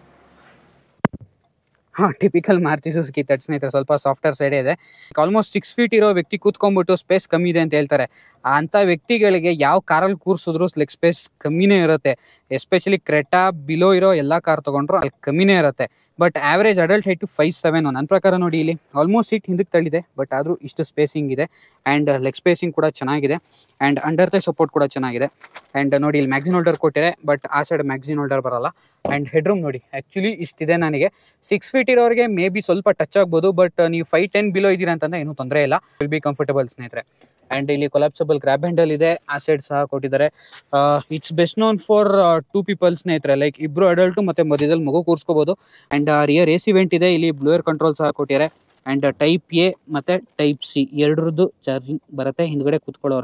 ಹಾಂ, ಟಿಪಿಕಲ್ ಮಾರುತಿ ಸುಜುಕಿ ತರ್ಡ್ ಸ್ನೇಹಿತರೆ, ಸ್ವಲ್ಪ ಸಾಫ್ಟ್ವೇರ್ ಸೈಡೇ ಇದೆ. ಆಲ್ಮೋಸ್ಟ್ ಸಿಕ್ಸ್ ಫೀಟ್ ಇರೋ ವ್ಯಕ್ತಿ ಕೂತ್ಕೊಂಡ್ಬಿಟ್ಟು ಸ್ಪೇಸ್ ಕಮ್ಮಿ ಇದೆ ಅಂತ ಹೇಳ್ತಾರೆ. ಅಂಥ ವ್ಯಕ್ತಿಗಳಿಗೆ ಯಾವ ಕಾರಲ್ಲಿ ಕೂರಿಸಿದ್ರು ಲೆಗ್ ಸ್ಪೇಸ್ ಕಮ್ಮಿನೇ ಇರುತ್ತೆ. ಎಸ್ಪೆಷಲಿ ಕ್ರೆಟಾ ಬಿಲೋ ಇರೋ ಎಲ್ಲ ಕಾರ್ ತೊಗೊಂಡ್ರು ಅಲ್ಲಿ ಕಮ್ಮಿನೇ ಇರುತ್ತೆ. But average adult height five seven ನನ್ನ ಪ್ರಕಾರ ನೋಡಿ. ಇಲ್ಲಿ ಆಲ್ಮೋಸ್ಟ್ ಸೀಟ್ ಹಿಂದಕ್ಕೆ ತಳ್ಳಿದೆ, ಬಟ್ ಆದರೂ ಇಷ್ಟು ಸ್ಪೇಸಿಂಗ್ ಇದೆ. ಆ್ಯಂಡ್ ಲೆಗ್ ಸ್ಪೇಸಿಂಗ್ ಕೂಡ ಚೆನ್ನಾಗಿದೆ. ಆ್ಯಂಡ್ ಅಂಡರ್ ಥೈ ಸಪೋರ್ಟ್ ಕೂಡ ಚೆನ್ನಾಗಿದೆ. ಆ್ಯಂಡ್ ನೋಡಿ ಇಲ್ಲಿ ಮ್ಯಾಗ್ಝಿನ್ ಹೋಲ್ಡರ್ ಕೊಟ್ಟಿದೆ, ಬಟ್ ಆ ಸೈಡ್ ಮ್ಯಾಗ್ಝಿನ್ ಹೋಲ್ಡರ್ ಬರಲ್ಲ. ಆ್ಯಂಡ್ ಹೆಡ್ರೂಮ್ ನೋಡಿ, ಆ್ಯಕ್ಚುಲಿ ಇಷ್ಟಿದೆ. ನನಗೆ ಸಿಕ್ಸ್ ಫೀಟ್ ಇರೋರಿಗೆ ಮೇ ಬಿ ಸ್ವಲ್ಪ ಟಚ್ ಆಗ್ಬೋದು, ಬಟ್ ನೀವು ಫೈವ್ ಟೆನ್ ಬಿಲೋ ಇದ್ದೀರಾ ಅಂತಂದರೆ ಏನೂ ತೊಂದರೆ ಇಲ್ಲ. ವಿಲ್ ಬಿ ಕಂಫರ್ಟಬಲ್ ಸ್ನೇಹಿತರೆ. ಆ್ಯಂಡ್ ಇಲ್ಲಿ ಕೊಲಾಪ್ಸಬಲ್ ಗ್ರ್ಯಾಬ್ ಹ್ಯಾಂಡಲ್ ಇದೆ. ಆ ಸೈಡ್ ಸಹ ಕೊಟ್ಟಿದ್ದಾರೆ. It's best known for two people ಸ್ನೇಹಿತರೆ, ಲೈಕ್ ಇಬ್ಬರು ಅಡಲ್ಟು ಮತ್ತು ಮಧ್ಯದಲ್ಲಿ ಮಗು ಕೂರಿಸ್ಕೋಬೋದು. And rear A C vent ಇದೆ. ಇಲ್ಲಿ ಬ್ಲೂಯರ್ ಕಂಟ್ರೋಲ್ ಸಹ ಕೊಟ್ಟಿದ್ದಾರೆ. ಆ್ಯಂಡ್ ಟೈಪ್ ಎ ಮತ್ತು ಟೈಪ್ ಸಿ ಎರಡರದ್ದು ಚಾರ್ಜಿಂಗ್ ಬರುತ್ತೆ ಹಿಂದ್ಗಡೆ ಕೂತ್ಕೊಳ್ಳೋರಿಗೆ.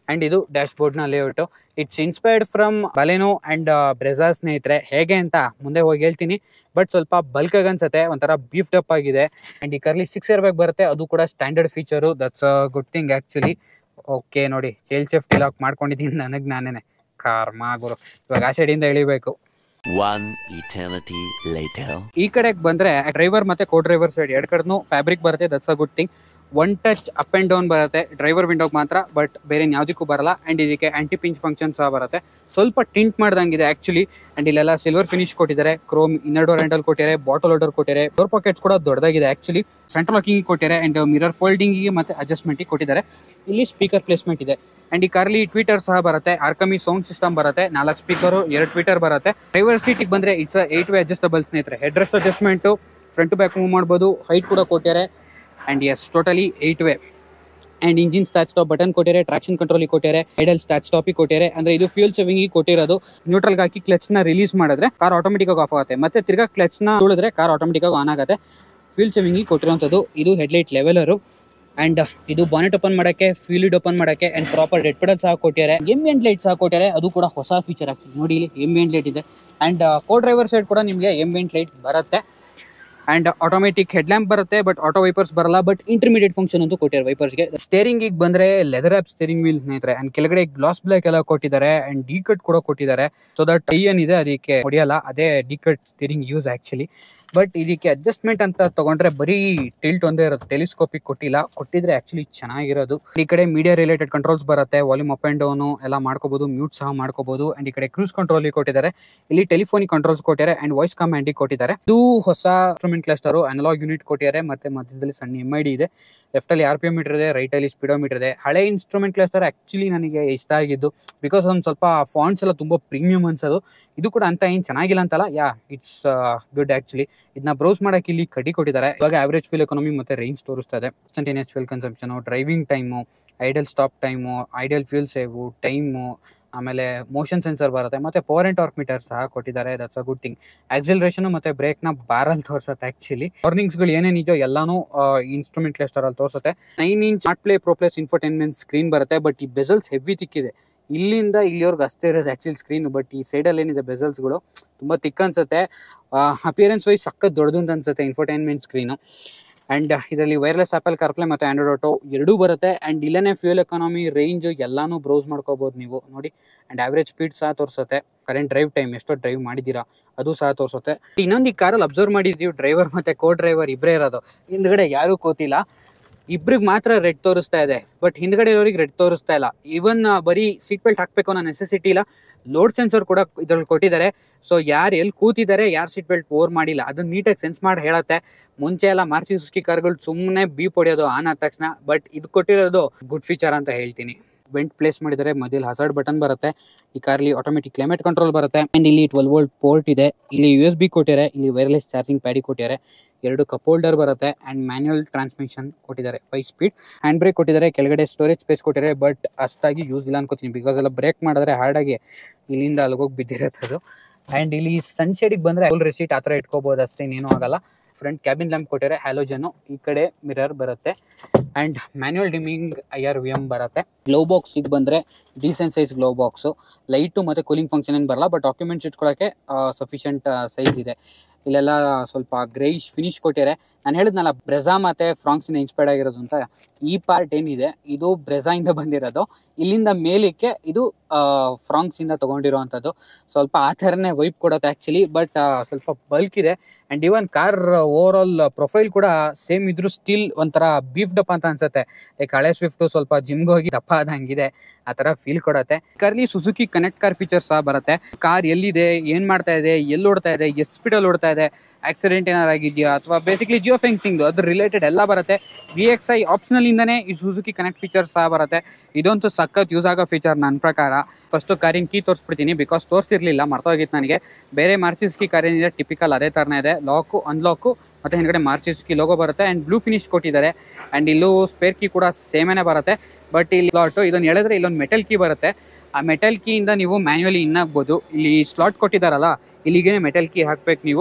ಆ್ಯಂಡ್ ಇದು ಡ್ಯಾಶ್ ಬೋರ್ಡ್ನ layout. It's inspired from Baleno and Brezza ಸ್ನೇಹಿತರೆ. ಹೇಗೆ ಅಂತ ಮುಂದೆ ಹೋಗಿ ಹೇಳ್ತೀನಿ, ಬಟ್ ಸ್ವಲ್ಪ ಬಲ್ಕಾಗಿ ಅನ್ಸುತ್ತೆ, ಒಂಥರ ಬೀಫ್ ಡಪ್ ಆಗಿದೆ. ಆ್ಯಂಡ್ ಈ ಕಾರ್ಲಿ ಸಿಕ್ಸ್ ಇಯರ್ ಬ್ಯಾಗ್ ಬರುತ್ತೆ, ಅದು ಕೂಡ standard feature. That's a good thing actually. Okay ನೋಡಿ, ಚೈಲ್ಡ್ ಸೇಫ್ಟಿ ಲಾಕ್ ಮಾಡ್ಕೊಂಡಿದ್ದೀನಿ ನನಗೆ ನಾನೇ. ಕಾರ್ಮ ಗುರು, ಇವಾಗ ಆ ಸೈಡಿಂದ ಇಳಿಬೇಕು. One eternity later. ಈ ಕಡೆಗೆ ಬಂದ್ರೆ ಡ್ರೈವರ್ ಮತ್ತೆ ಕೋ ಡ್ರೈವರ್ ಸೈಡ್ ಎರಡು ಕಡೆನೂ ಫ್ಯಾಬ್ರಿಕ್ ಬರುತ್ತೆ. That's a good thing. One touch up and down ಬರುತ್ತೆ ಡ್ರೈವರ್ ವಿಂಡೋಗೆ ಮಾತ್ರ, ಬಟ್ ಬೇರೆ ಯಾವುದಕ್ಕೂ ಬರಲ್ಲ. ಆ್ಯಂಡ್ ಇದಕ್ಕೆ ಆ್ಯಂಟಿ ಪಿಂಚ್ ಫಂಕ್ಷನ್ ಸಹ ಬರುತ್ತೆ. ಸ್ವಲ್ಪ ಟಿಂಟ್ ಮಾಡ್ದಂಗಿದೆ ಆ್ಯಕ್ಚುಲಿ. ಆ್ಯಂಡ್ ಇಲ್ಲೆಲ್ಲ ಸಿಲ್ವರ್ ಫಿನಿಶ್ ಕೊಟ್ಟಿದ್ದಾರೆ, ಕ್ರೋಮ್ ಇನ್ನರ್ ಡೋರ್ ಹ್ಯಾಂಡಲ್ ಕೊಟ್ಟಿದ್ದಾರೆ, ಬಾಟಲ್ ಹೋಲ್ಡರ್ ಕೊಟ್ಟಿದ್ದಾರೆ, ಡೋರ್ ಪಾಕೆಟ್ಸ್ ಕೂಡ ದೊಡ್ಡದಾಗಿದೆ ಆ್ಯಕ್ಚುಲಿ. ಸೆಂಟ್ರಲ್ ಲಾಕಿಂಗ್ ಕೊಟ್ಟಿದ್ದಾರೆ ಆ್ಯಂಡ್ ಮಿರರ್ ಫೋಲ್ಡಿಂಗಿಗೆ ಮತ್ತೆ ಅಡ್ಜಸ್ಟ್ಮೆಂಟಿಗೆ ಕೊಟ್ಟಿದ್ದಾರೆ. ಇಲ್ಲಿ ಸ್ಪೀಕರ್ ಪ್ಲೇಸ್ಮೆಂಟ್ ಇದೆ. ಆ್ಯಂಡ್ ಈ ಕಾರ್ಲಿ ಟ್ವೀಟರ್ ಸಹ ಬರುತ್ತೆ, ಆರ್ಕಮಿ ಸೌಂಡ್ ಸಿಸ್ಟಮ್ ಬರುತ್ತೆ, ನಾಲ್ಕು ಸ್ಪೀಕರು, ಎರಡು ಟ್ವೀಟರ್ ಬರುತ್ತೆ. ಡ್ರೈವರ್ ಸೀಟಿಗೆ ಬಂದರೆ ಇಟ್ಸ್ ಏಟ್ ವೇ ಅಡ್ಜಸ್ಟಬಲ್ ಸ್ನೇಹಿತರೆ. Head rest adjustment, front to back move ಮಾಡ್ಬೋದು, ಹೈಟ್ ಕೂಡ ಕೊಟ್ಟಿದ್ದಾರೆ. And yes, totally eight way. And engine start stop button ಕೊಟ್ಟಿದ್ದಾರೆ, ಟ್ರಾಕ್ಷನ್ ಕಂಟ್ರೋಲಿಗೆ ಕೊಟ್ಟಿದ್ದಾರೆ, ಐಡಲ್ ಸ್ಟಾರ್ಟ್ ಸ್ಟಾಪಿಗೆ ಕೊಟ್ಟಿದ್ದಾರೆ. ಅಂದರೆ ಇದು ಫ್ಯೂಲ್ ಸೇವಿಂಗಿಗೆ ಕೊಟ್ಟಿರೋದು. ನ್ಯೂಟ್ರಲ್ಗೆ ಹಾಕಿ ಕ್ಲಚ್ನ ರಿಲೀಸ್ ಮಾಡಿದ್ರೆ ಕಾರ್ ಆಟೋಮೆಟಿಕಾಗಿ ಆಫ್ ಆಗುತ್ತೆ, ಮತ್ತೆ ತಿರ್ಗಾ ಕ್ಲಚ್ನ ತುಳಿದ್ರೆ ಕಾರ್ ಆಟೋಮೆಟಿಕಾಗಿ ಆನ್ ಆಗುತ್ತೆ. ಫ್ಯೂಲ್ ಸೇವಿಂಗಿಗೆ ಕೊಟ್ಟಿರೋಂಥದ್ದು. ಇದು ಹೆಡ್ಲೈಟ್ ಲೆವೆಲರು. ಆ್ಯಂಡ್ ಇದು ಬಾನೆಟ್ ಓಪನ್ ಮಾಡೋಕ್ಕೆ, ಫ್ಯೂಲಿಡ್ ಓಪನ್ ಮಾಡೋಕ್ಕೆ, ಆ್ಯಂಡ್ ಪ್ರಾಪರ್ ರೆಡ್ ಪೆಡಲ್ ಸಹ ಕೊಟ್ಟಿದ್ದಾರೆ. ಎಂಬಿಯಂಟ್ ಲೈಟ್ ಸಹ ಕೊಟ್ಟಿದ್ದಾರೆ, ಅದು ಕೂಡ ಹೊಸ ಫೀಚರ್ ಆಗ್ತದೆ ನೋಡಿ. ಇಲ್ಲಿ ಎಂಬಿಯಂಟ್ ಲೈಟ್ ಇದೆ. ಆ್ಯಂಡ್ ಕೋ ಡ್ರೈವರ್ ಸೈಡ್ ಕೂಡ ನಿಮಗೆ ಎಂಬಿಯಂಟ್ ಲೈಟ್ ಬರುತ್ತೆ. ಆ್ಯಂಡ್ ಆಟೋಮೆಟಿಕ್ ಹೆಡ್ ಲ್ಯಾಂಪ್ ಬರುತ್ತೆ, ಬಟ್ ಆಟೋ ವೈಪರ್ಸ್ ಬರಲ್ಲ. ಬಟ್ ಇಂಟರ್ಮೀಡಿಯೇಟ್ ಫಂಕ್ಷನ್ ಅಂತೂ ಕೊಟ್ಟಿದ್ದಾರೆ ವೈಪರ್ಸ್ಗೆ. ಸ್ಟೇರಿಂಗಿಗೆ ಬಂದರೆ ಲೆದರ್ ಆ್ಯಪ್ ಸ್ಟೇರಿಂಗ್ ವೀಲ್ ಸ್ನೇಹಿತರೆ. ಆ್ಯಂಡ್ ಕೆಳಗಡೆ ಗ್ಲಾಸ್ ಬ್ಲಾಕ್ ಎಲ್ಲ ಕೊಟ್ಟಿದ್ದಾರೆ. ಆ್ಯಂಡ್ ಡಿ ಕಟ್ ಕೂಡ ಕೊಟ್ಟಿದ್ದಾರೆ. ಸೊ ದಟ್ ಐ ಏನಿದೆ ಅದಕ್ಕೆ ಹೊಡೆಯಲ್ಲ, ಅದೇ D cut steering use actually. But ಇದಕ್ಕೆ ಅಡ್ಜಸ್ಟ್ಮೆಂಟ್ ಅಂತ ತಗೊಂಡ್ರೆ ಬರೀ ಟಿಲ್ಟ್ ಒಂದೇ ಇರುತ್ತೆ, ಟೆಲಿಸ್ಕೋಪಿಕ್ ಕೊಟ್ಟಿಲ್ಲ. ಕೊಟ್ಟಿದ್ರೆ ಆ್ಯಕ್ಚುಲಿ ಚೆನ್ನಾಗಿರೋದು. ಈ ಕಡೆ ಮೀಡಿಯಾ ರಿಲೇಟೆಡ್ ಕಂಟ್ರೋಲ್ಸ್ ಬರುತ್ತೆ, ವಾಲ್ಯೂಮ್ ಅಪ್ ಆ್ಯಂಡ್ ಡೌನು ಎಲ್ಲ ಮಾಡ್ಕೋಬೋದು, ಮ್ಯೂಟ್ ಸಹ ಮಾಡ್ಕೋಬೋದು. ಆ್ಯಂಡ್ ಈ ಕಡೆ ಕ್ರೂಸ್ ಕಂಟ್ರೋಲಿಗೆ ಕೊಟ್ಟಿದ್ದಾರೆ. ಇಲ್ಲಿ ಟೆಲಿಫೋನಿಕ್ ಕಂಟ್ರೋಲ್ಸ್ ಕೊಟ್ಟಿದ್ದಾರೆ ಆ್ಯಂಡ್ ವಾಯ್ಸ್ ಕಮಾಂಡಿಗೆ ಕೊಟ್ಟಿದ್ದಾರೆ. ಇದು ಹೊಸ ಇನ್ಸ್ಟ್ರೂಮೆಂಟ್ ಕ್ಲಸ್ಟರು, ಅನಲಾಗ್ ಯೂನಿಟ್ ಕೊಟ್ಟಿದ್ದಾರೆ, ಮತ್ತೆ ಮಧ್ಯದಲ್ಲಿ ಸಣ್ಣ ಎಮ್ ಐ ಡಿ ಇದೆ. ಲೆಫ್ಟಲ್ಲಿ ಆರ್ ಪಿ ಎಮ್ ಮೀಟರ್ ಇದೆ, ರೈಟಲ್ಲಿ ಸ್ಪೀಡೋಮೀಟರ್ ಇದೆ. ಹಳೆ ಇನ್ಸ್ಟ್ರೂಮೆಂಟ್ ಕ್ಲಸ್ಟರ್ ಆ್ಯಕ್ಚುಲಿ ನನಗೆ ಇಷ್ಟ ಆಗಿದ್ದು, ಬಿಕಾಸ್ ಒಂದು ಸ್ವಲ್ಪ ಫಾಂಟ್ಸ್ ಎಲ್ಲ ತುಂಬ ಪ್ರೀಮಿಯಮ್ ಅನ್ಸೋದು. ಇದು ಕೂಡ ಅಂತ ಏನು ಚೆನ್ನಾಗಿಲ್ಲ ಅಂತಲ್ಲ, ಯಾ ಇಟ್ಸ್ ಗುಡ್ ಆ್ಯಕ್ಚುಲಿ. ಇದನ್ನ ಬ್ರೌಸ್ ಮಾಡೋಕ್ಕೆ ಇಲ್ಲಿ ಕಡಿ ಕೊಟ್ಟಿದ್ದಾರೆ. ಇವಾಗ ಆವ್ರೇಜ್ ಫ್ಯೂಲ್ ಎಕಾನಮಿ ಮತ್ತು ರೇಂಜ್ ತೋರಿಸ್ತಾ ಇದೆ. Instantaneous fuel consumption, driving time, idle stop time, idle fuel save, time, ಆಮೇಲೆ ಮೋಷನ್ ಸೆನ್ಸರ್ ಬರುತ್ತೆ, ಮತ್ತು ಪವರ್ ಆ್ಯಂಡ್ ಟಾರ್ಕ್ ಮೀಟರ್ ಸಹ ಕೊಟ್ಟಿದ್ದಾರೆ. That's a good thing. Acceleration ಮತ್ತು ಬ್ರೇಕ್ನ ಬಾರಲ್ಲಿ ತೋರಿಸುತ್ತೆ ಆ್ಯಕ್ಚುಲಿ. ವಾರ್ನಿಂಗ್ಸ್ಗಳು ಏನೇನಿದೆಯೋ ಎಲ್ಲಾನು ಇನ್ಸ್ಟ್ರೂಮೆಂಟ್ ಕ್ಲಸ್ಟರಲ್ಲಿ ತೋರಿಸುತ್ತೆ. Nine inch smart play pro plus infotainment screen ಬರುತ್ತೆ. ಬಟ್ ಈ ಬೆಸಲ್ಸ್ ಹೆವಿ ತಿಕ್ಕಿದೆ. ಇಲ್ಲಿಂದ ಇಲ್ಲಿವರೆಗೂ ಅಷ್ಟೇ ಇರೋದು ಆ್ಯಕ್ಚುಲಿ ಸ್ಕ್ರೀನು. ಬಟ್ ಈ ಸೈಡಲ್ಲಿ ಏನಿದೆ ಬೆಸಲ್ಸ್ಗಳು ತುಂಬ ತಿಕ್ ಅನ್ಸುತ್ತೆ. ಅಪಿಯರೆನ್ಸ್ ವೈಸ್ ಸಖತ್ ದೊಡ್ಡದು ಅಂತ ಅನ್ಸುತ್ತೆ ಇನ್ಫೋಟೈನ್ಮೆಂಟ್ ಸ್ಕ್ರೀನು. ಆ್ಯಂಡ್ ಇದರಲ್ಲಿ ವೈರ್ಲೆಸ್ ಆಪಲ್ ಕಾರ್ಪ್ಲೇ ಮತ್ತು ಆಂಡ್ರಾಯ್ಡ್ ಆಟೋ ಎರಡೂ ಬರುತ್ತೆ. ಆ್ಯಂಡ್ ಇಲ್ಲೇ ಫ್ಯೂಲ್ ಎಕಾನಮಿ, ರೇಂಜು ಎಲ್ಲಾನು ಬ್ರೌಸ್ ಮಾಡ್ಕೋಬೋದು ನೀವು ನೋಡಿ. ಆ್ಯಂಡ್ ಆವ್ರೇಜ್ ಸ್ಪೀಡ್ ಸಹ ತೋರಿಸುತ್ತೆ. ಕರೆಂಟ್ ಡ್ರೈವ್ ಟೈಮ್ ಎಷ್ಟೋ ಡ್ರೈವ್ ಮಾಡಿದ್ದೀರಾ ಅದು ಸಹ ತೋರಿಸುತ್ತೆ. ಇನ್ನೊಂದು ಈ ಕಾರಲ್ಲಿ ಅಬ್ಸರ್ವ್ ಮಾಡಿದ್ದೀವಿ, ಡ್ರೈವರ್ ಮತ್ತು ಕೋ ಡ್ರೈವರ್ ಇಬ್ಬರೇ ಇರೋದು. ಹಿಂದ್ಗಡೆ ಯಾರೂ ಕೂತಿಲ್ಲ, ಇಬ್ರಿಗೆ ಮಾತ್ರ ರೆಡ್ ತೋರಿಸ್ತಾ ಇದೆ. ಬಟ್ ಹಿಂದ್ಗಡೆ ಇರೋರಿಗೆ ರೆಡ್ ತೋರಿಸ್ತಾ ಇಲ್ಲ. ಈವನ್ ಬರೀ ಸೀಟ್ ಬೆಲ್ಟ್ ಹಾಕಬೇಕು ಅನ್ನೋ ನೆಸೆಸಿಟಿ ಇಲ್ಲ. ಲೋಡ್ ಸೆನ್ಸರ್ ಕೂಡ ಇದ್ರಲ್ಲಿ ಕೊಟ್ಟಿದ್ದಾರೆ. ಸೊ ಯಾರು ಎಲ್ಲಿ ಕೂತಿದ್ದಾರೆ, ಯಾರು ಸೀಟ್ ಬೆಲ್ಟ್ ಓವರ್ ಮಾಡಿಲ್ಲ, ಅದನ್ನ ನೀಟಾಗಿ ಸೆನ್ಸ್ ಮಾಡಿ ಹೇಳುತ್ತೆ. ಮುಂಚೆ ಎಲ್ಲ ಮಾರುತಿ ಸುಜುಕಿ ಕಾರ್ಗಳು ಸುಮ್ಮನೆ ಬೀಪ್ ಹೊಡೆಯೋದು ಆನ್ ಆದ ತಕ್ಷಣ. ಬಟ್ ಇದು ಕೊಟ್ಟಿರೋದು ಗುಡ್ ಫೀಚರ್ ಅಂತ ಹೇಳ್ತೀನಿ. ವೆಂಟ್ ಪ್ಲೇಸ್ ಮಾಡಿದರೆ, ಮಧ್ಯದಲ್ಲಿ ಹಜಾರ್ಡ್ ಬಟನ್ ಬರುತ್ತೆ. ಈ ಕಾರ್ಲಿ ಆಟೋಮೆಟಿಕ್ ಕ್ಲೈಮೇಟ್ ಕಂಟ್ರೋಲ್ ಬರುತ್ತೆ. ಆ್ಯಂಡ್ ಇಲ್ಲಿ ಟ್ವೆಲ್ ವೋಲ್ಟ್ ಪೋರ್ಟ್ ಇದೆ. ಇಲ್ಲಿ ಯು ಎಸ್ ಬಿ ಕೊಟ್ಟಿದ್ದಾರೆ. ಇಲ್ಲಿ ವೈರ್ಲೆಸ್ ಚಾರ್ಜಿಂಗ್ ಪ್ಯಾಡಿ ಕೊಟ್ಟಿದ್ದಾರೆ. ಎರಡು ಕಪ್ ಹೋಲ್ಡರ್ ಬರುತ್ತೆ. ಆ್ಯಂಡ್ ಮ್ಯಾನ್ಯುಯಲ್ ಟ್ರಾನ್ಸ್ಮಿಷನ್ ಕೊಟ್ಟಿದ್ದಾರೆ, ಫೈವ್ ಸ್ಪೀಡ್. ಹ್ಯಾಂಡ್ ಬ್ರೇಕ್ ಕೊಟ್ಟಿದ್ದಾರೆ. ಕೆಳಗಡೆ ಸ್ಟೋರೇಜ್ ಸ್ಪೇಸ್ ಕೊಟ್ಟಿದ್ದಾರೆ. ಬಟ್ ಅಷ್ಟಾಗಿ ಯೂಸ್ ಇಲ್ಲ ಅನ್ಕೋತೀನಿ, ಬಿಕಾಸ್ ಎಲ್ಲ ಬ್ರೇಕ್ ಮಾಡಿದ್ರೆ ಹಾರ್ಡಾಗಿ ಇಲ್ಲಿಂದ ಅಲ್ಲಿಗೋಗಿ ಬಿದ್ದಿರುತ್ತೆ ಅದು. ಆ್ಯಂಡ್ ಇಲ್ಲಿ ಸನ್ಶೇಡಿಗೆ ಬಂದರೆ ಫುಲ್ ರೆಸೀಟ್ ಆ ಥರ ಇಟ್ಕೋಬೋದು, ಅಷ್ಟೇನೇನೂ ಆಗಲ್ಲ. ಫ್ರಂಟ್ ಕ್ಯಾಬಿನ್ ಲ್ಯಾಂಪ್ ಕೊಟ್ಟಿದ್ದಾರೆ, ಹ್ಯಾಲೋಜನು. ಈ ಕಡೆ ಮಿರರ್ ಬರುತ್ತೆ. And manual dimming I R V M ಬರುತ್ತೆ. ಗ್ಲೋ ಬಾಕ್ಸಿಗೆ ಬಂದರೆ decent size glove box. Light ಮತ್ತು ಕೂಲಿಂಗ್ ಫಂಕ್ಷನ್ ಏನು ಬರಲ್ಲ, ಬಟ್ ಡಾಕ್ಯುಮೆಂಟ್ಸ್ ಇಟ್ಕೊಳ್ಳೋಕ್ಕೆ ಸಫಿಷಿಯಂಟ್ ಸೈಜ್ ಇದೆ. ಇಲ್ಲೆಲ್ಲ ಸ್ವಲ್ಪ ಗ್ರೇಯಿಶ್ ಫಿನಿಶ್ ಕೊಟ್ಟಿದ್ದಾರೆ. ನಾನು ಹೇಳಿದ್ನಲ್ಲ ಬ್ರೆಜಾ ಮತ್ತು ಫ್ರಾಂಕ್ಸಿಂದ ಇನ್ಸ್ಪೈರ್ಡ್ ಆಗಿರೋದು ಅಂತ. ಈ ಪಾರ್ಟ್ ಏನಿದೆ ಇದು ಬ್ರೆಜಾಯಿಂದ ಬಂದಿರೋದು. ಇಲ್ಲಿಂದ ಮೇಲಕ್ಕೆ ಇದು ಫ್ರಾಂಕ್ಸಿಂದ ತೊಗೊಂಡಿರೋವಂಥದ್ದು. ಸ್ವಲ್ಪ ಆ ಥರನೇ ವೈಪ್ ಕೊಡುತ್ತೆ ಆ್ಯಕ್ಚುಲಿ. ಬಟ್ ಸ್ವಲ್ಪ ಬಲ್ಕ್ ಇದೆ. And even car overall profile ಕೂಡ ಸೇಮ್ ಇದ್ರೂ ಸ್ಟಿಲ್ ಒಂಥರ ಬೀಫ್ ಡಪ್ ಅಂತ ಅನ್ಸುತ್ತೆ. ಲೈಕ್ ಹಳೆ ಸ್ವಿಫ್ಟು ಸ್ವಲ್ಪ ಜಿಮ್ಗೆ ಹೋಗಿ ದಪ್ಪ ಆದಂಗಿದೆ, ಆ ಥರ ಫೀಲ್ ಕೊಡುತ್ತೆ. ಕಾರ್ಲಿ ಸುಜುಕಿ ಕನೆಕ್ಟ್ ಕಾರ್ ಫೀಚರ್ಸ್ ಸಹ ಬರುತ್ತೆ. ಕಾರ್ ಎಲ್ಲಿದೆ, ಏನು ಮಾಡ್ತಾ ಇದೆ, ಎಲ್ಲಿ ಓಡ್ತಾ ಇದೆ, ಎಷ್ಟು ಸ್ಪೀಡಲ್ಲಿ ಓಡ್ತಾ ಇದೆ, ಆಕ್ಸಿಡೆಂಟ್ ಏನಾರು ಆಗಿದೆಯಾ, ಅಥವಾ ಬೇಸಿಕ್ಲಿ ಜಿಯೋ ಫೆನ್ಸಿಂಗ್ ಅದ್ರ ರಿಲೇಟೆಡ್ ಎಲ್ಲ ಬರುತ್ತೆ. ವಿ ಎಕ್ಸ್ ಐ ಆಪ್ಷನಲ್ ಇಂದನೇ ಈ ಸುಜುಕಿ ಕನೆಕ್ಟ್ ಫೀಚರ್ಸ್ ಸಹ ಬರುತ್ತೆ. ಇದಂತೂ ಸಖತ್ ಯೂಸ್ ಆಗೋ ಫೀಚರ್ ನನ್ನ ಪ್ರಕಾರ. ಫಸ್ಟು ಕಾರಿನ ಕೀ ತೋರಿಸ್ಬಿಡ್ತೀನಿ, ಬಿಕಾಸ್ ತೋರಿಸಿರ್ಲಿಲ್ಲ, ಮರ್ತೋಗಿತ್ತು ನನಗೆ. ಬೇರೆ ಮಾರುತಿ ಸುಜುಕಿ ಕಾರಿನಿದೆ ಟಿಪಿಕಲ್ ಅದೇ ಥರನೇ ಇದೆ. ಲಾಕು, ಅನ್ಲಾಕು ಮತ್ತು ಹಿಂದ್ಗಡೆ ಮಾರುತಿ ಸುಜುಕಿ ಲೋಗೋ ಬರುತ್ತೆ. ಆ್ಯಂಡ್ ಬ್ಲೂ ಫಿನಿಶ್ ಕೊಟ್ಟಿದ್ದಾರೆ. ಆ್ಯಂಡ್ ಇಲ್ಲೂ ಸ್ಪೇರ್ ಕೀ ಕೂಡ ಸೇಮೇನೆ ಬರುತ್ತೆ. ಬಟ್ ಇಲ್ಲಿ ಸ್ಲಾಟು ಇದನ್ನು ಹೇಳಿದ್ರೆ ಇಲ್ಲೊಂದು ಮೆಟಲ್ ಕೀ ಬರುತ್ತೆ. ಆ ಮೆಟಲ್ ಕೀಯಿಂದ ನೀವು ಮ್ಯಾನ್ಯುವಲಿ ಇನ್ ಆಗ್ಬೋದು. ಇಲ್ಲಿ ಸ್ಲಾಟ್ ಕೊಟ್ಟಿದ್ದಾರಲ್ಲ, ಇಲ್ಲಿಗೆ ಮೆಟಲ್ ಕೀ ಹಾಕ್ಬೇಕು ನೀವು.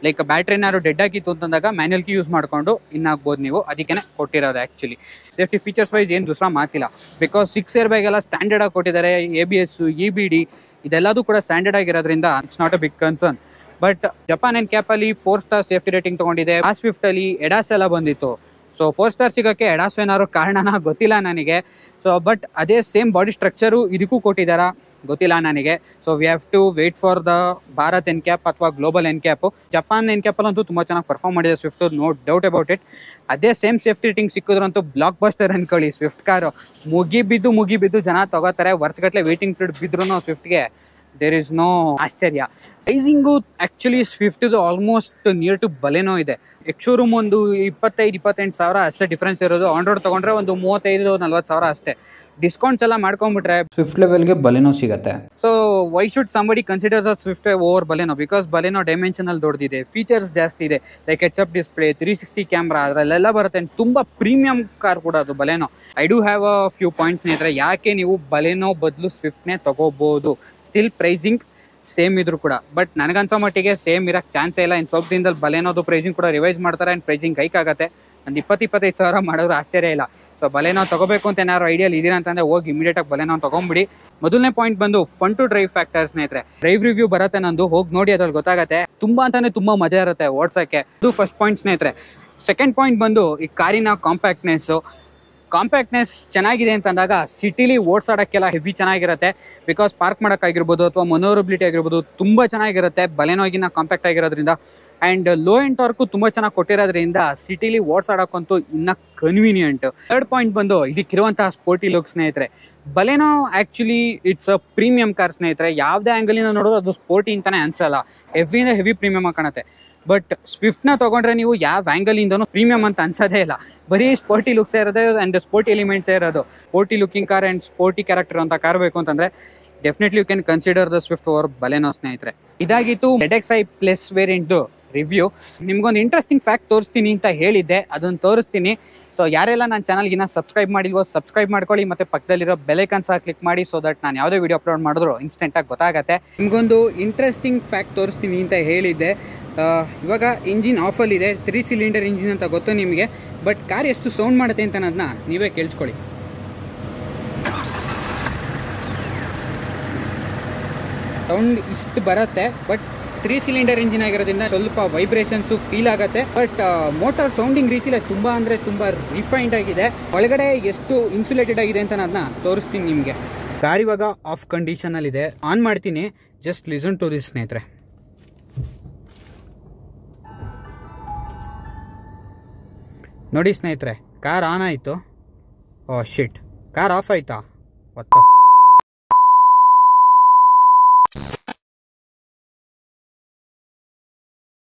ಲೈಕ್ ಬ್ಯಾಟ್ರಿ ಏನಾದ್ರು ಡೆಡ್ ಆಗಿತ್ತು ಅಂತಂದಾಗ ಮ್ಯಾನ್ಯಲ್ ಕೀ ಯೂಸ್ ಮಾಡ್ಕೊಂಡು ಇನ್ ಆಗ್ಬೋದು ನೀವು, ಅದಕ್ಕೆ ಕೊಟ್ಟಿರೋದು ಆ್ಯಕ್ಚುಲಿ. ಸೇಫ್ಟಿ ಫೀಚರ್ಸ್ ವೈಸ್ ಏನು ದೂಸರ ಮಾತಿಲ್ಲ, ಬಿಕಾಸ್ ಸಿಕ್ಸ್ ಇಯರ್ ಬ್ಯಾಗ್ ಎಲ್ಲ ಸ್ಟ್ಯಾಂಡರ್ಡ್ ಆಗಿ ಕೊಟ್ಟಿದ್ದಾರೆ. A B S, E B D ಇದೆಲ್ಲದೂ ಕೂಡ ಸ್ಟ್ಯಾಂಡರ್ಡ್ ಆಗಿರೋದ್ರಿಂದ it's not a big concern. But Japan N CAP ಅಲ್ಲಿ ಫೋರ್ ಸ್ಟಾರ್ ಸೇಫ್ಟಿ ರೇಟಿಂಗ್ ತಗೊಂಡಿದೆ. ಆ ಸ್ವಿಫ್ಟ್ ಅಲ್ಲಿ ಎಡಾಸ್ ಎಲ್ಲ ಬಂದಿತ್ತು. ಸೊ ಫೋರ್ ಸ್ಟಾರ್ ಸಿಗೋಕ್ಕೆ ಎಡಾಸ್ ಏನಾದ್ರು ಕಾರಣನ ಗೊತ್ತಿಲ್ಲ ನನಗೆ. ಸೊ ಬಟ್ ಅದೇ ಸೇಮ್ ಬಾಡಿ ಸ್ಟ್ರಕ್ಚರು ಇದಕ್ಕೂ ಕೊಟ್ಟಿದ್ದಾರಾ ಗೊತ್ತಿಲ್ಲ ನನಗೆ. So we have to wait for the Bharat N CAP ಅಥವಾ global N CAP. Japan N CAP ಅಲ್ಲಂತೂ ತುಂಬ ಚೆನ್ನಾಗಿ ಪರ್ಫಾರ್ಮ್ ಮಾಡಿದೆ Swift, no doubt about it. ಅದೇ ಸೇಮ್ ಸೇಫ್ಟಿ ರೇಟಿಂಗ್ ಸಿಕ್ಕಿದ್ರಂತೂ ಬ್ಲಾಕ್ ಬಸ್ಟರ್ ಅನ್ಕೊಳ್ಳಿ ಸ್ವಿಫ್ಟ್ ಕಾರು. ಮುಗಿ ಬಿದ್ದು ಮುಗಿ ಬಿದ್ದು ಜನ ತಗೋತಾರೆ. ವರ್ಷಗಟ್ಟಲೆ ವೇಟಿಂಗ್ ಪೀರಿಯಡ್ ಬಿದ್ರು ಸ್ವಿಫ್ಟ್ಗೆ ದೇರ್ ಇಸ್ ನೋ ಆಶ್ಚರ್ಯ. ಪ್ರೈಸಿಂಗು ಆ್ಯಕ್ಚುಲಿ ಸ್ವಿಫ್ಟ್ದು ಆಲ್ಮೋಸ್ಟ್ ನಿಯರ್ ಟು ಬಲೆನೋ ಇದೆ. ಎಕ್ಶೋರೂಮ್ ಒಂದು ಇಪ್ಪತ್ತೈದು ಇಪ್ಪತ್ತೆಂಟು ಸಾವಿರ ಅಷ್ಟೇ ಡಿಫ್ರೆನ್ಸ್ ಇರೋದು. ಆನ್ ರೋಡ್ ತೊಗೊಂಡ್ರೆ ಒಂದು ಮೂವತ್ತೈದು ನಲ್ವತ್ತು ಸಾವಿರ ಅಷ್ಟೇ. ಡಿಸ್ಕೌಂಟ್ಸ್ ಎಲ್ಲ ಮಾಡ್ಕೊಂಡ್ಬಿಟ್ರೆ ಸ್ವಿಫ್ಟ್ ಲೆವೆಲ್ಗೆ ಬಲೆನೋ ಸಿಗುತ್ತೆ. So why should somebody consider the Swift over Baleno? Because Baleno dimensional ದೊಡ್ಡದಿದೆ, ಫೀಚರ್ಸ್ ಜಾಸ್ತಿ ಇದೆ, like heads up display, three sixty camera ಅದರಲ್ಲೆಲ್ಲ ಬರುತ್ತೆ. ತುಂಬ ಪ್ರೀಮಿಯಂ ಕಾರ್ ಕೂಡ ಅದು Baleno. I do have a few points ಸ್ನೇಹಿತರೆ ಯಾಕೆ ನೀವು ಬಲೆನೋ ಬದಲು ಸ್ವಿಫ್ಟ್ನೇ ತಗೋಬೋದು. ಸ್ಟಿಲ್ ಪ್ರೈಸಿಂಗ್ ಸೇಮ್ ಇದ್ರು ಕೂಡ, ಬಟ್ ನನಗನ್ಸೋ ಮಟ್ಟಿಗೆ ಸೇಮ್ ಇರೋಕ್ಕೆ ಚಾನ್ಸೇ ಇಲ್ಲ. ಇನ್ನು ಸ್ವಲ್ಪ ದಿನದಲ್ಲಿ ಬಲೆನೋದು ಪ್ರೈಸಿಂಗ್ ಕೂಡ ರಿವೈಸ್ ಮಾಡ್ತಾರೆ ಆ್ಯಂಡ್ ಪ್ರೈಸಿಂಗ್ ಹೈಕ್ ಆಗುತ್ತೆ. ಒಂದು ಇಪ್ಪತ್ತು ಇಪ್ಪತ್ತೈದು ಸಾವಿರ ಮಾಡೋರು ಆಶ್ಚರ್ಯ ಇಲ್ಲ. ಸೊ ಬಲೆನೋ ತಗೋಬೇಕು ಅಂತ ಏನಾದ್ರು ಐಡಿಯಲ್ ಇದೀರ ಅಂತಂದ್ರೆ ಹೋಗಿ ಇಮಿಡಿಯೇಟಾಗಿ ಬಲೆನೋ ತೊಗೊಂಬಿಡಿ. ಮೊದಲನೇ ಪಾಯಿಂಟ್ ಬಂದು ಫನ್ ಟು ಡ್ರೈವ್ ಫ್ಯಾಕ್ಟರ್ ಸ್ನೇಹಿತರೆ. ಡ್ರೈವ್ ರಿವ್ಯೂ ಬರುತ್ತೆ ನಂದು, ಹೋಗಿ ನೋಡಿ ಅದ್ರಲ್ಲಿ ಗೊತ್ತಾಗುತ್ತೆ. ತುಂಬ ಅಂತಾನೆ ತುಂಬ ಮಜಾ ಇರುತ್ತೆ ಓಡ್ಸೋಕ್ಕೆ. ಇದು ಫಸ್ಟ್ ಪಾಯಿಂಟ್ ಸ್ನೇಹಿತರೆ. ಸೆಕೆಂಡ್ ಪಾಯಿಂಟ್ ಬಂದು ಈ ಕಾರಿನ ಕಾಂಪ್ಯಾಕ್ಟ್ನೆಸ್ಸು. ಕಾಂಪ್ಯಾಕ್ಟ್ನೆಸ್ ಚೆನ್ನಾಗಿದೆ ಅಂತಂದಾಗ ಸಿಟಿಲಿ ಓಡಿಸಾಡೋಕ್ಕೆಲ್ಲ ಹೆವಿ ಚೆನ್ನಾಗಿರುತ್ತೆ. ಬಿಕಾಸ್ ಪಾರ್ಕ್ ಮಾಡೋಕ್ಕಾಗಿರ್ಬೋದು ಅಥವಾ ಮನೋರಬಿಲಿಟಿ ಆಗಿರ್ಬೋದು ತುಂಬ ಚೆನ್ನಾಗಿರುತ್ತೆ ಬಲೆನೋಗಿನ ಕಾಂಪ್ಯಾಕ್ಟ್ ಆಗಿರೋದ್ರಿಂದ. ಆ್ಯಂಡ್ ಲೋ ಎಂಡ್ ಟಾರ್ಕು ತುಂಬ ಚೆನ್ನಾಗಿ ಕೊಟ್ಟಿರೋದ್ರಿಂದ ಸಿಟಿಲಿ ಓಡಿಸಾಡೋಕ್ಕಂತೂ ಇನ್ನೂ ಕನ್ವೀನಿಯಂಟ್. ಥರ್ಡ್ ಪಾಯಿಂಟ್ ಬಂದು ಇದಕ್ಕಿರುವಂತಹ ಸ್ಪೋರ್ಟಿ ಲುಕ್ ಸ್ನೇಹಿತರೆ. Baleno actually it's a premium car ಸ್ನೇಹಿತರೆ. ಯಾವುದೇ ಆ್ಯಂಗಲಿಂದ ನೋಡೋದು ಅದು ಸ್ಪೋರ್ಟಿ ಅಂತಲೇ ಅನ್ಸಲ್ಲ, ಹೆವಿಯಿಂದ ಹೆವಿ ಪ್ರೀಮಿಯಮ್ ಆಗಿ ಕಾಣುತ್ತೆ. ಬಟ್ ಸ್ವಿಫ್ಟ್ನ ತೊಗೊಂಡ್ರೆ ನೀವು ಯಾವ ಆ್ಯಂಗಲಿಂದನೂ ಪ್ರೀಮಿಯಮ್ ಅಂತ ಅನ್ಸೋದೇ ಇಲ್ಲ, ಬರೀ ಸ್ಪೋರ್ಟಿ ಲುಕ್ಸೇ ಇರೋದು ಆ್ಯಂಡ್ ಸ್ಪೋರ್ಟಿ ಎಲಿಮೆಂಟ್ಸೇ ಇರೋದು. Sporty looking car and sporty character ಅಂತ ಕಾರ್ ಬೇಕು ಅಂತಂದರೆ definitely you can consider the Swift over Baleno ಸ್ನೇಹಿತರೆ. ಇದಾಗಿತ್ತು ಝೆಡ್ ಎಕ್ಸ್ ಐ ಪ್ಲಸ್ ವೇರಿಯಂಟ್ದು ರಿವ್ಯೂ. ನಿಮ್ಗೊಂದು ಇಂಟ್ರೆಸ್ಟಿಂಗ್ ಫ್ಯಾಕ್ಟ್ ತೋರಿಸ್ತೀನಿ ಅಂತ ಹೇಳಿದ್ದೆ, ಅದನ್ನು ತೋರಿಸ್ತೀನಿ. ಸೊ ಯಾರೆಲ್ಲ ನನ್ನ ಚಾನಲ್ಗಿನ್ನ ಸಬ್ಸ್ಕ್ರೈಬ್ ಮಾಡಿಲ್ವೋ ಸಬ್ಸ್ಕ್ರೈಬ್ ಮಾಡ್ಕೊಳ್ಳಿ, ಮತ್ತು ಪಕ್ಕದಲ್ಲಿರೋ ಬೆಲೈಕನ್ ಸಹ ಕ್ಲಿಕ್ ಮಾಡಿ, ಸೊ ದಟ್ ನಾನು ಯಾವುದೇ ವೀಡಿಯೋ ಅಪ್ಲೋಡ್ ಮಾಡಿದ್ರು ಇನ್ಸ್ಟೆಂಟಾಗಿ ಗೊತ್ತಾಗತ್ತೆ. ನಿಮಗೊಂದು ಇಂಟ್ರೆಸ್ಟಿಂಗ್ ಫ್ಯಾಕ್ಟ್ ತೋರಿಸ್ತೀನಿ ಅಂತ ಹೇಳಿದ್ದೆ. ಇವಾಗ ಇಂಜಿನ್ ಆಫಲ್ಲಿದೆ, ತ್ರೀ ಸಿಲಿಂಡರ್ ಇಂಜಿನ್ ಅಂತ ಗೊತ್ತು ನಿಮಗೆ. ಬಟ್ ಕಾರ್ ಎಷ್ಟು ಸೌಂಡ್ ಮಾಡುತ್ತೆ ಅಂತ ಅನ್ನೋದನ್ನ ನೀವೇ ಕೇಳಿಸ್ಕೊಳ್ಳಿ. ಸೌಂಡ್ ಇಷ್ಟು ಬರುತ್ತೆ, ಬಟ್ ತ್ರೀ ಸಿಲಿಂಡರ್ ಇಂಜಿನ್ ಆಗಿರೋದ್ರಿಂದ ಸ್ವಲ್ಪ ವೈಬ್ರೇಷನ್ಸು ಫೀಲ್ ಆಗುತ್ತೆ. ಬಟ್ ಮೋಟಾರ್ ಸೌಂಡಿಂಗ್ ರೀತಿಯಲ್ಲಿ ತುಂಬ ಅಂದರೆ ತುಂಬ ರಿಫೈನ್ಡ್ ಆಗಿದೆ. ಒಳಗಡೆ ಎಷ್ಟು ಇನ್ಸುಲೇಟೆಡ್ ಆಗಿದೆ ಅಂತ ಅದನ್ನ ತೋರಿಸ್ತೀನಿ ನಿಮಗೆ. ಕಾರ್ ಇವಾಗ ಆಫ್ ಕಂಡೀಷನಲ್ಲಿದೆ. ಆನ್ ಮಾಡ್ತೀನಿ, ಜಸ್ಟ್ ಲಿಸನ್ ಟು ದಿಸ್ ಸ್ನೇಹಿತರೆ. ನೋಡಿ ಸ್ನೇಹಿತರೆ, ಕಾರ್ ಆನ್ ಆಯಿತು. ಓ ಶಿಟ್, ಕಾರ್ ಆಫ್ ಆಯಿತಾ? ಒತ್ತ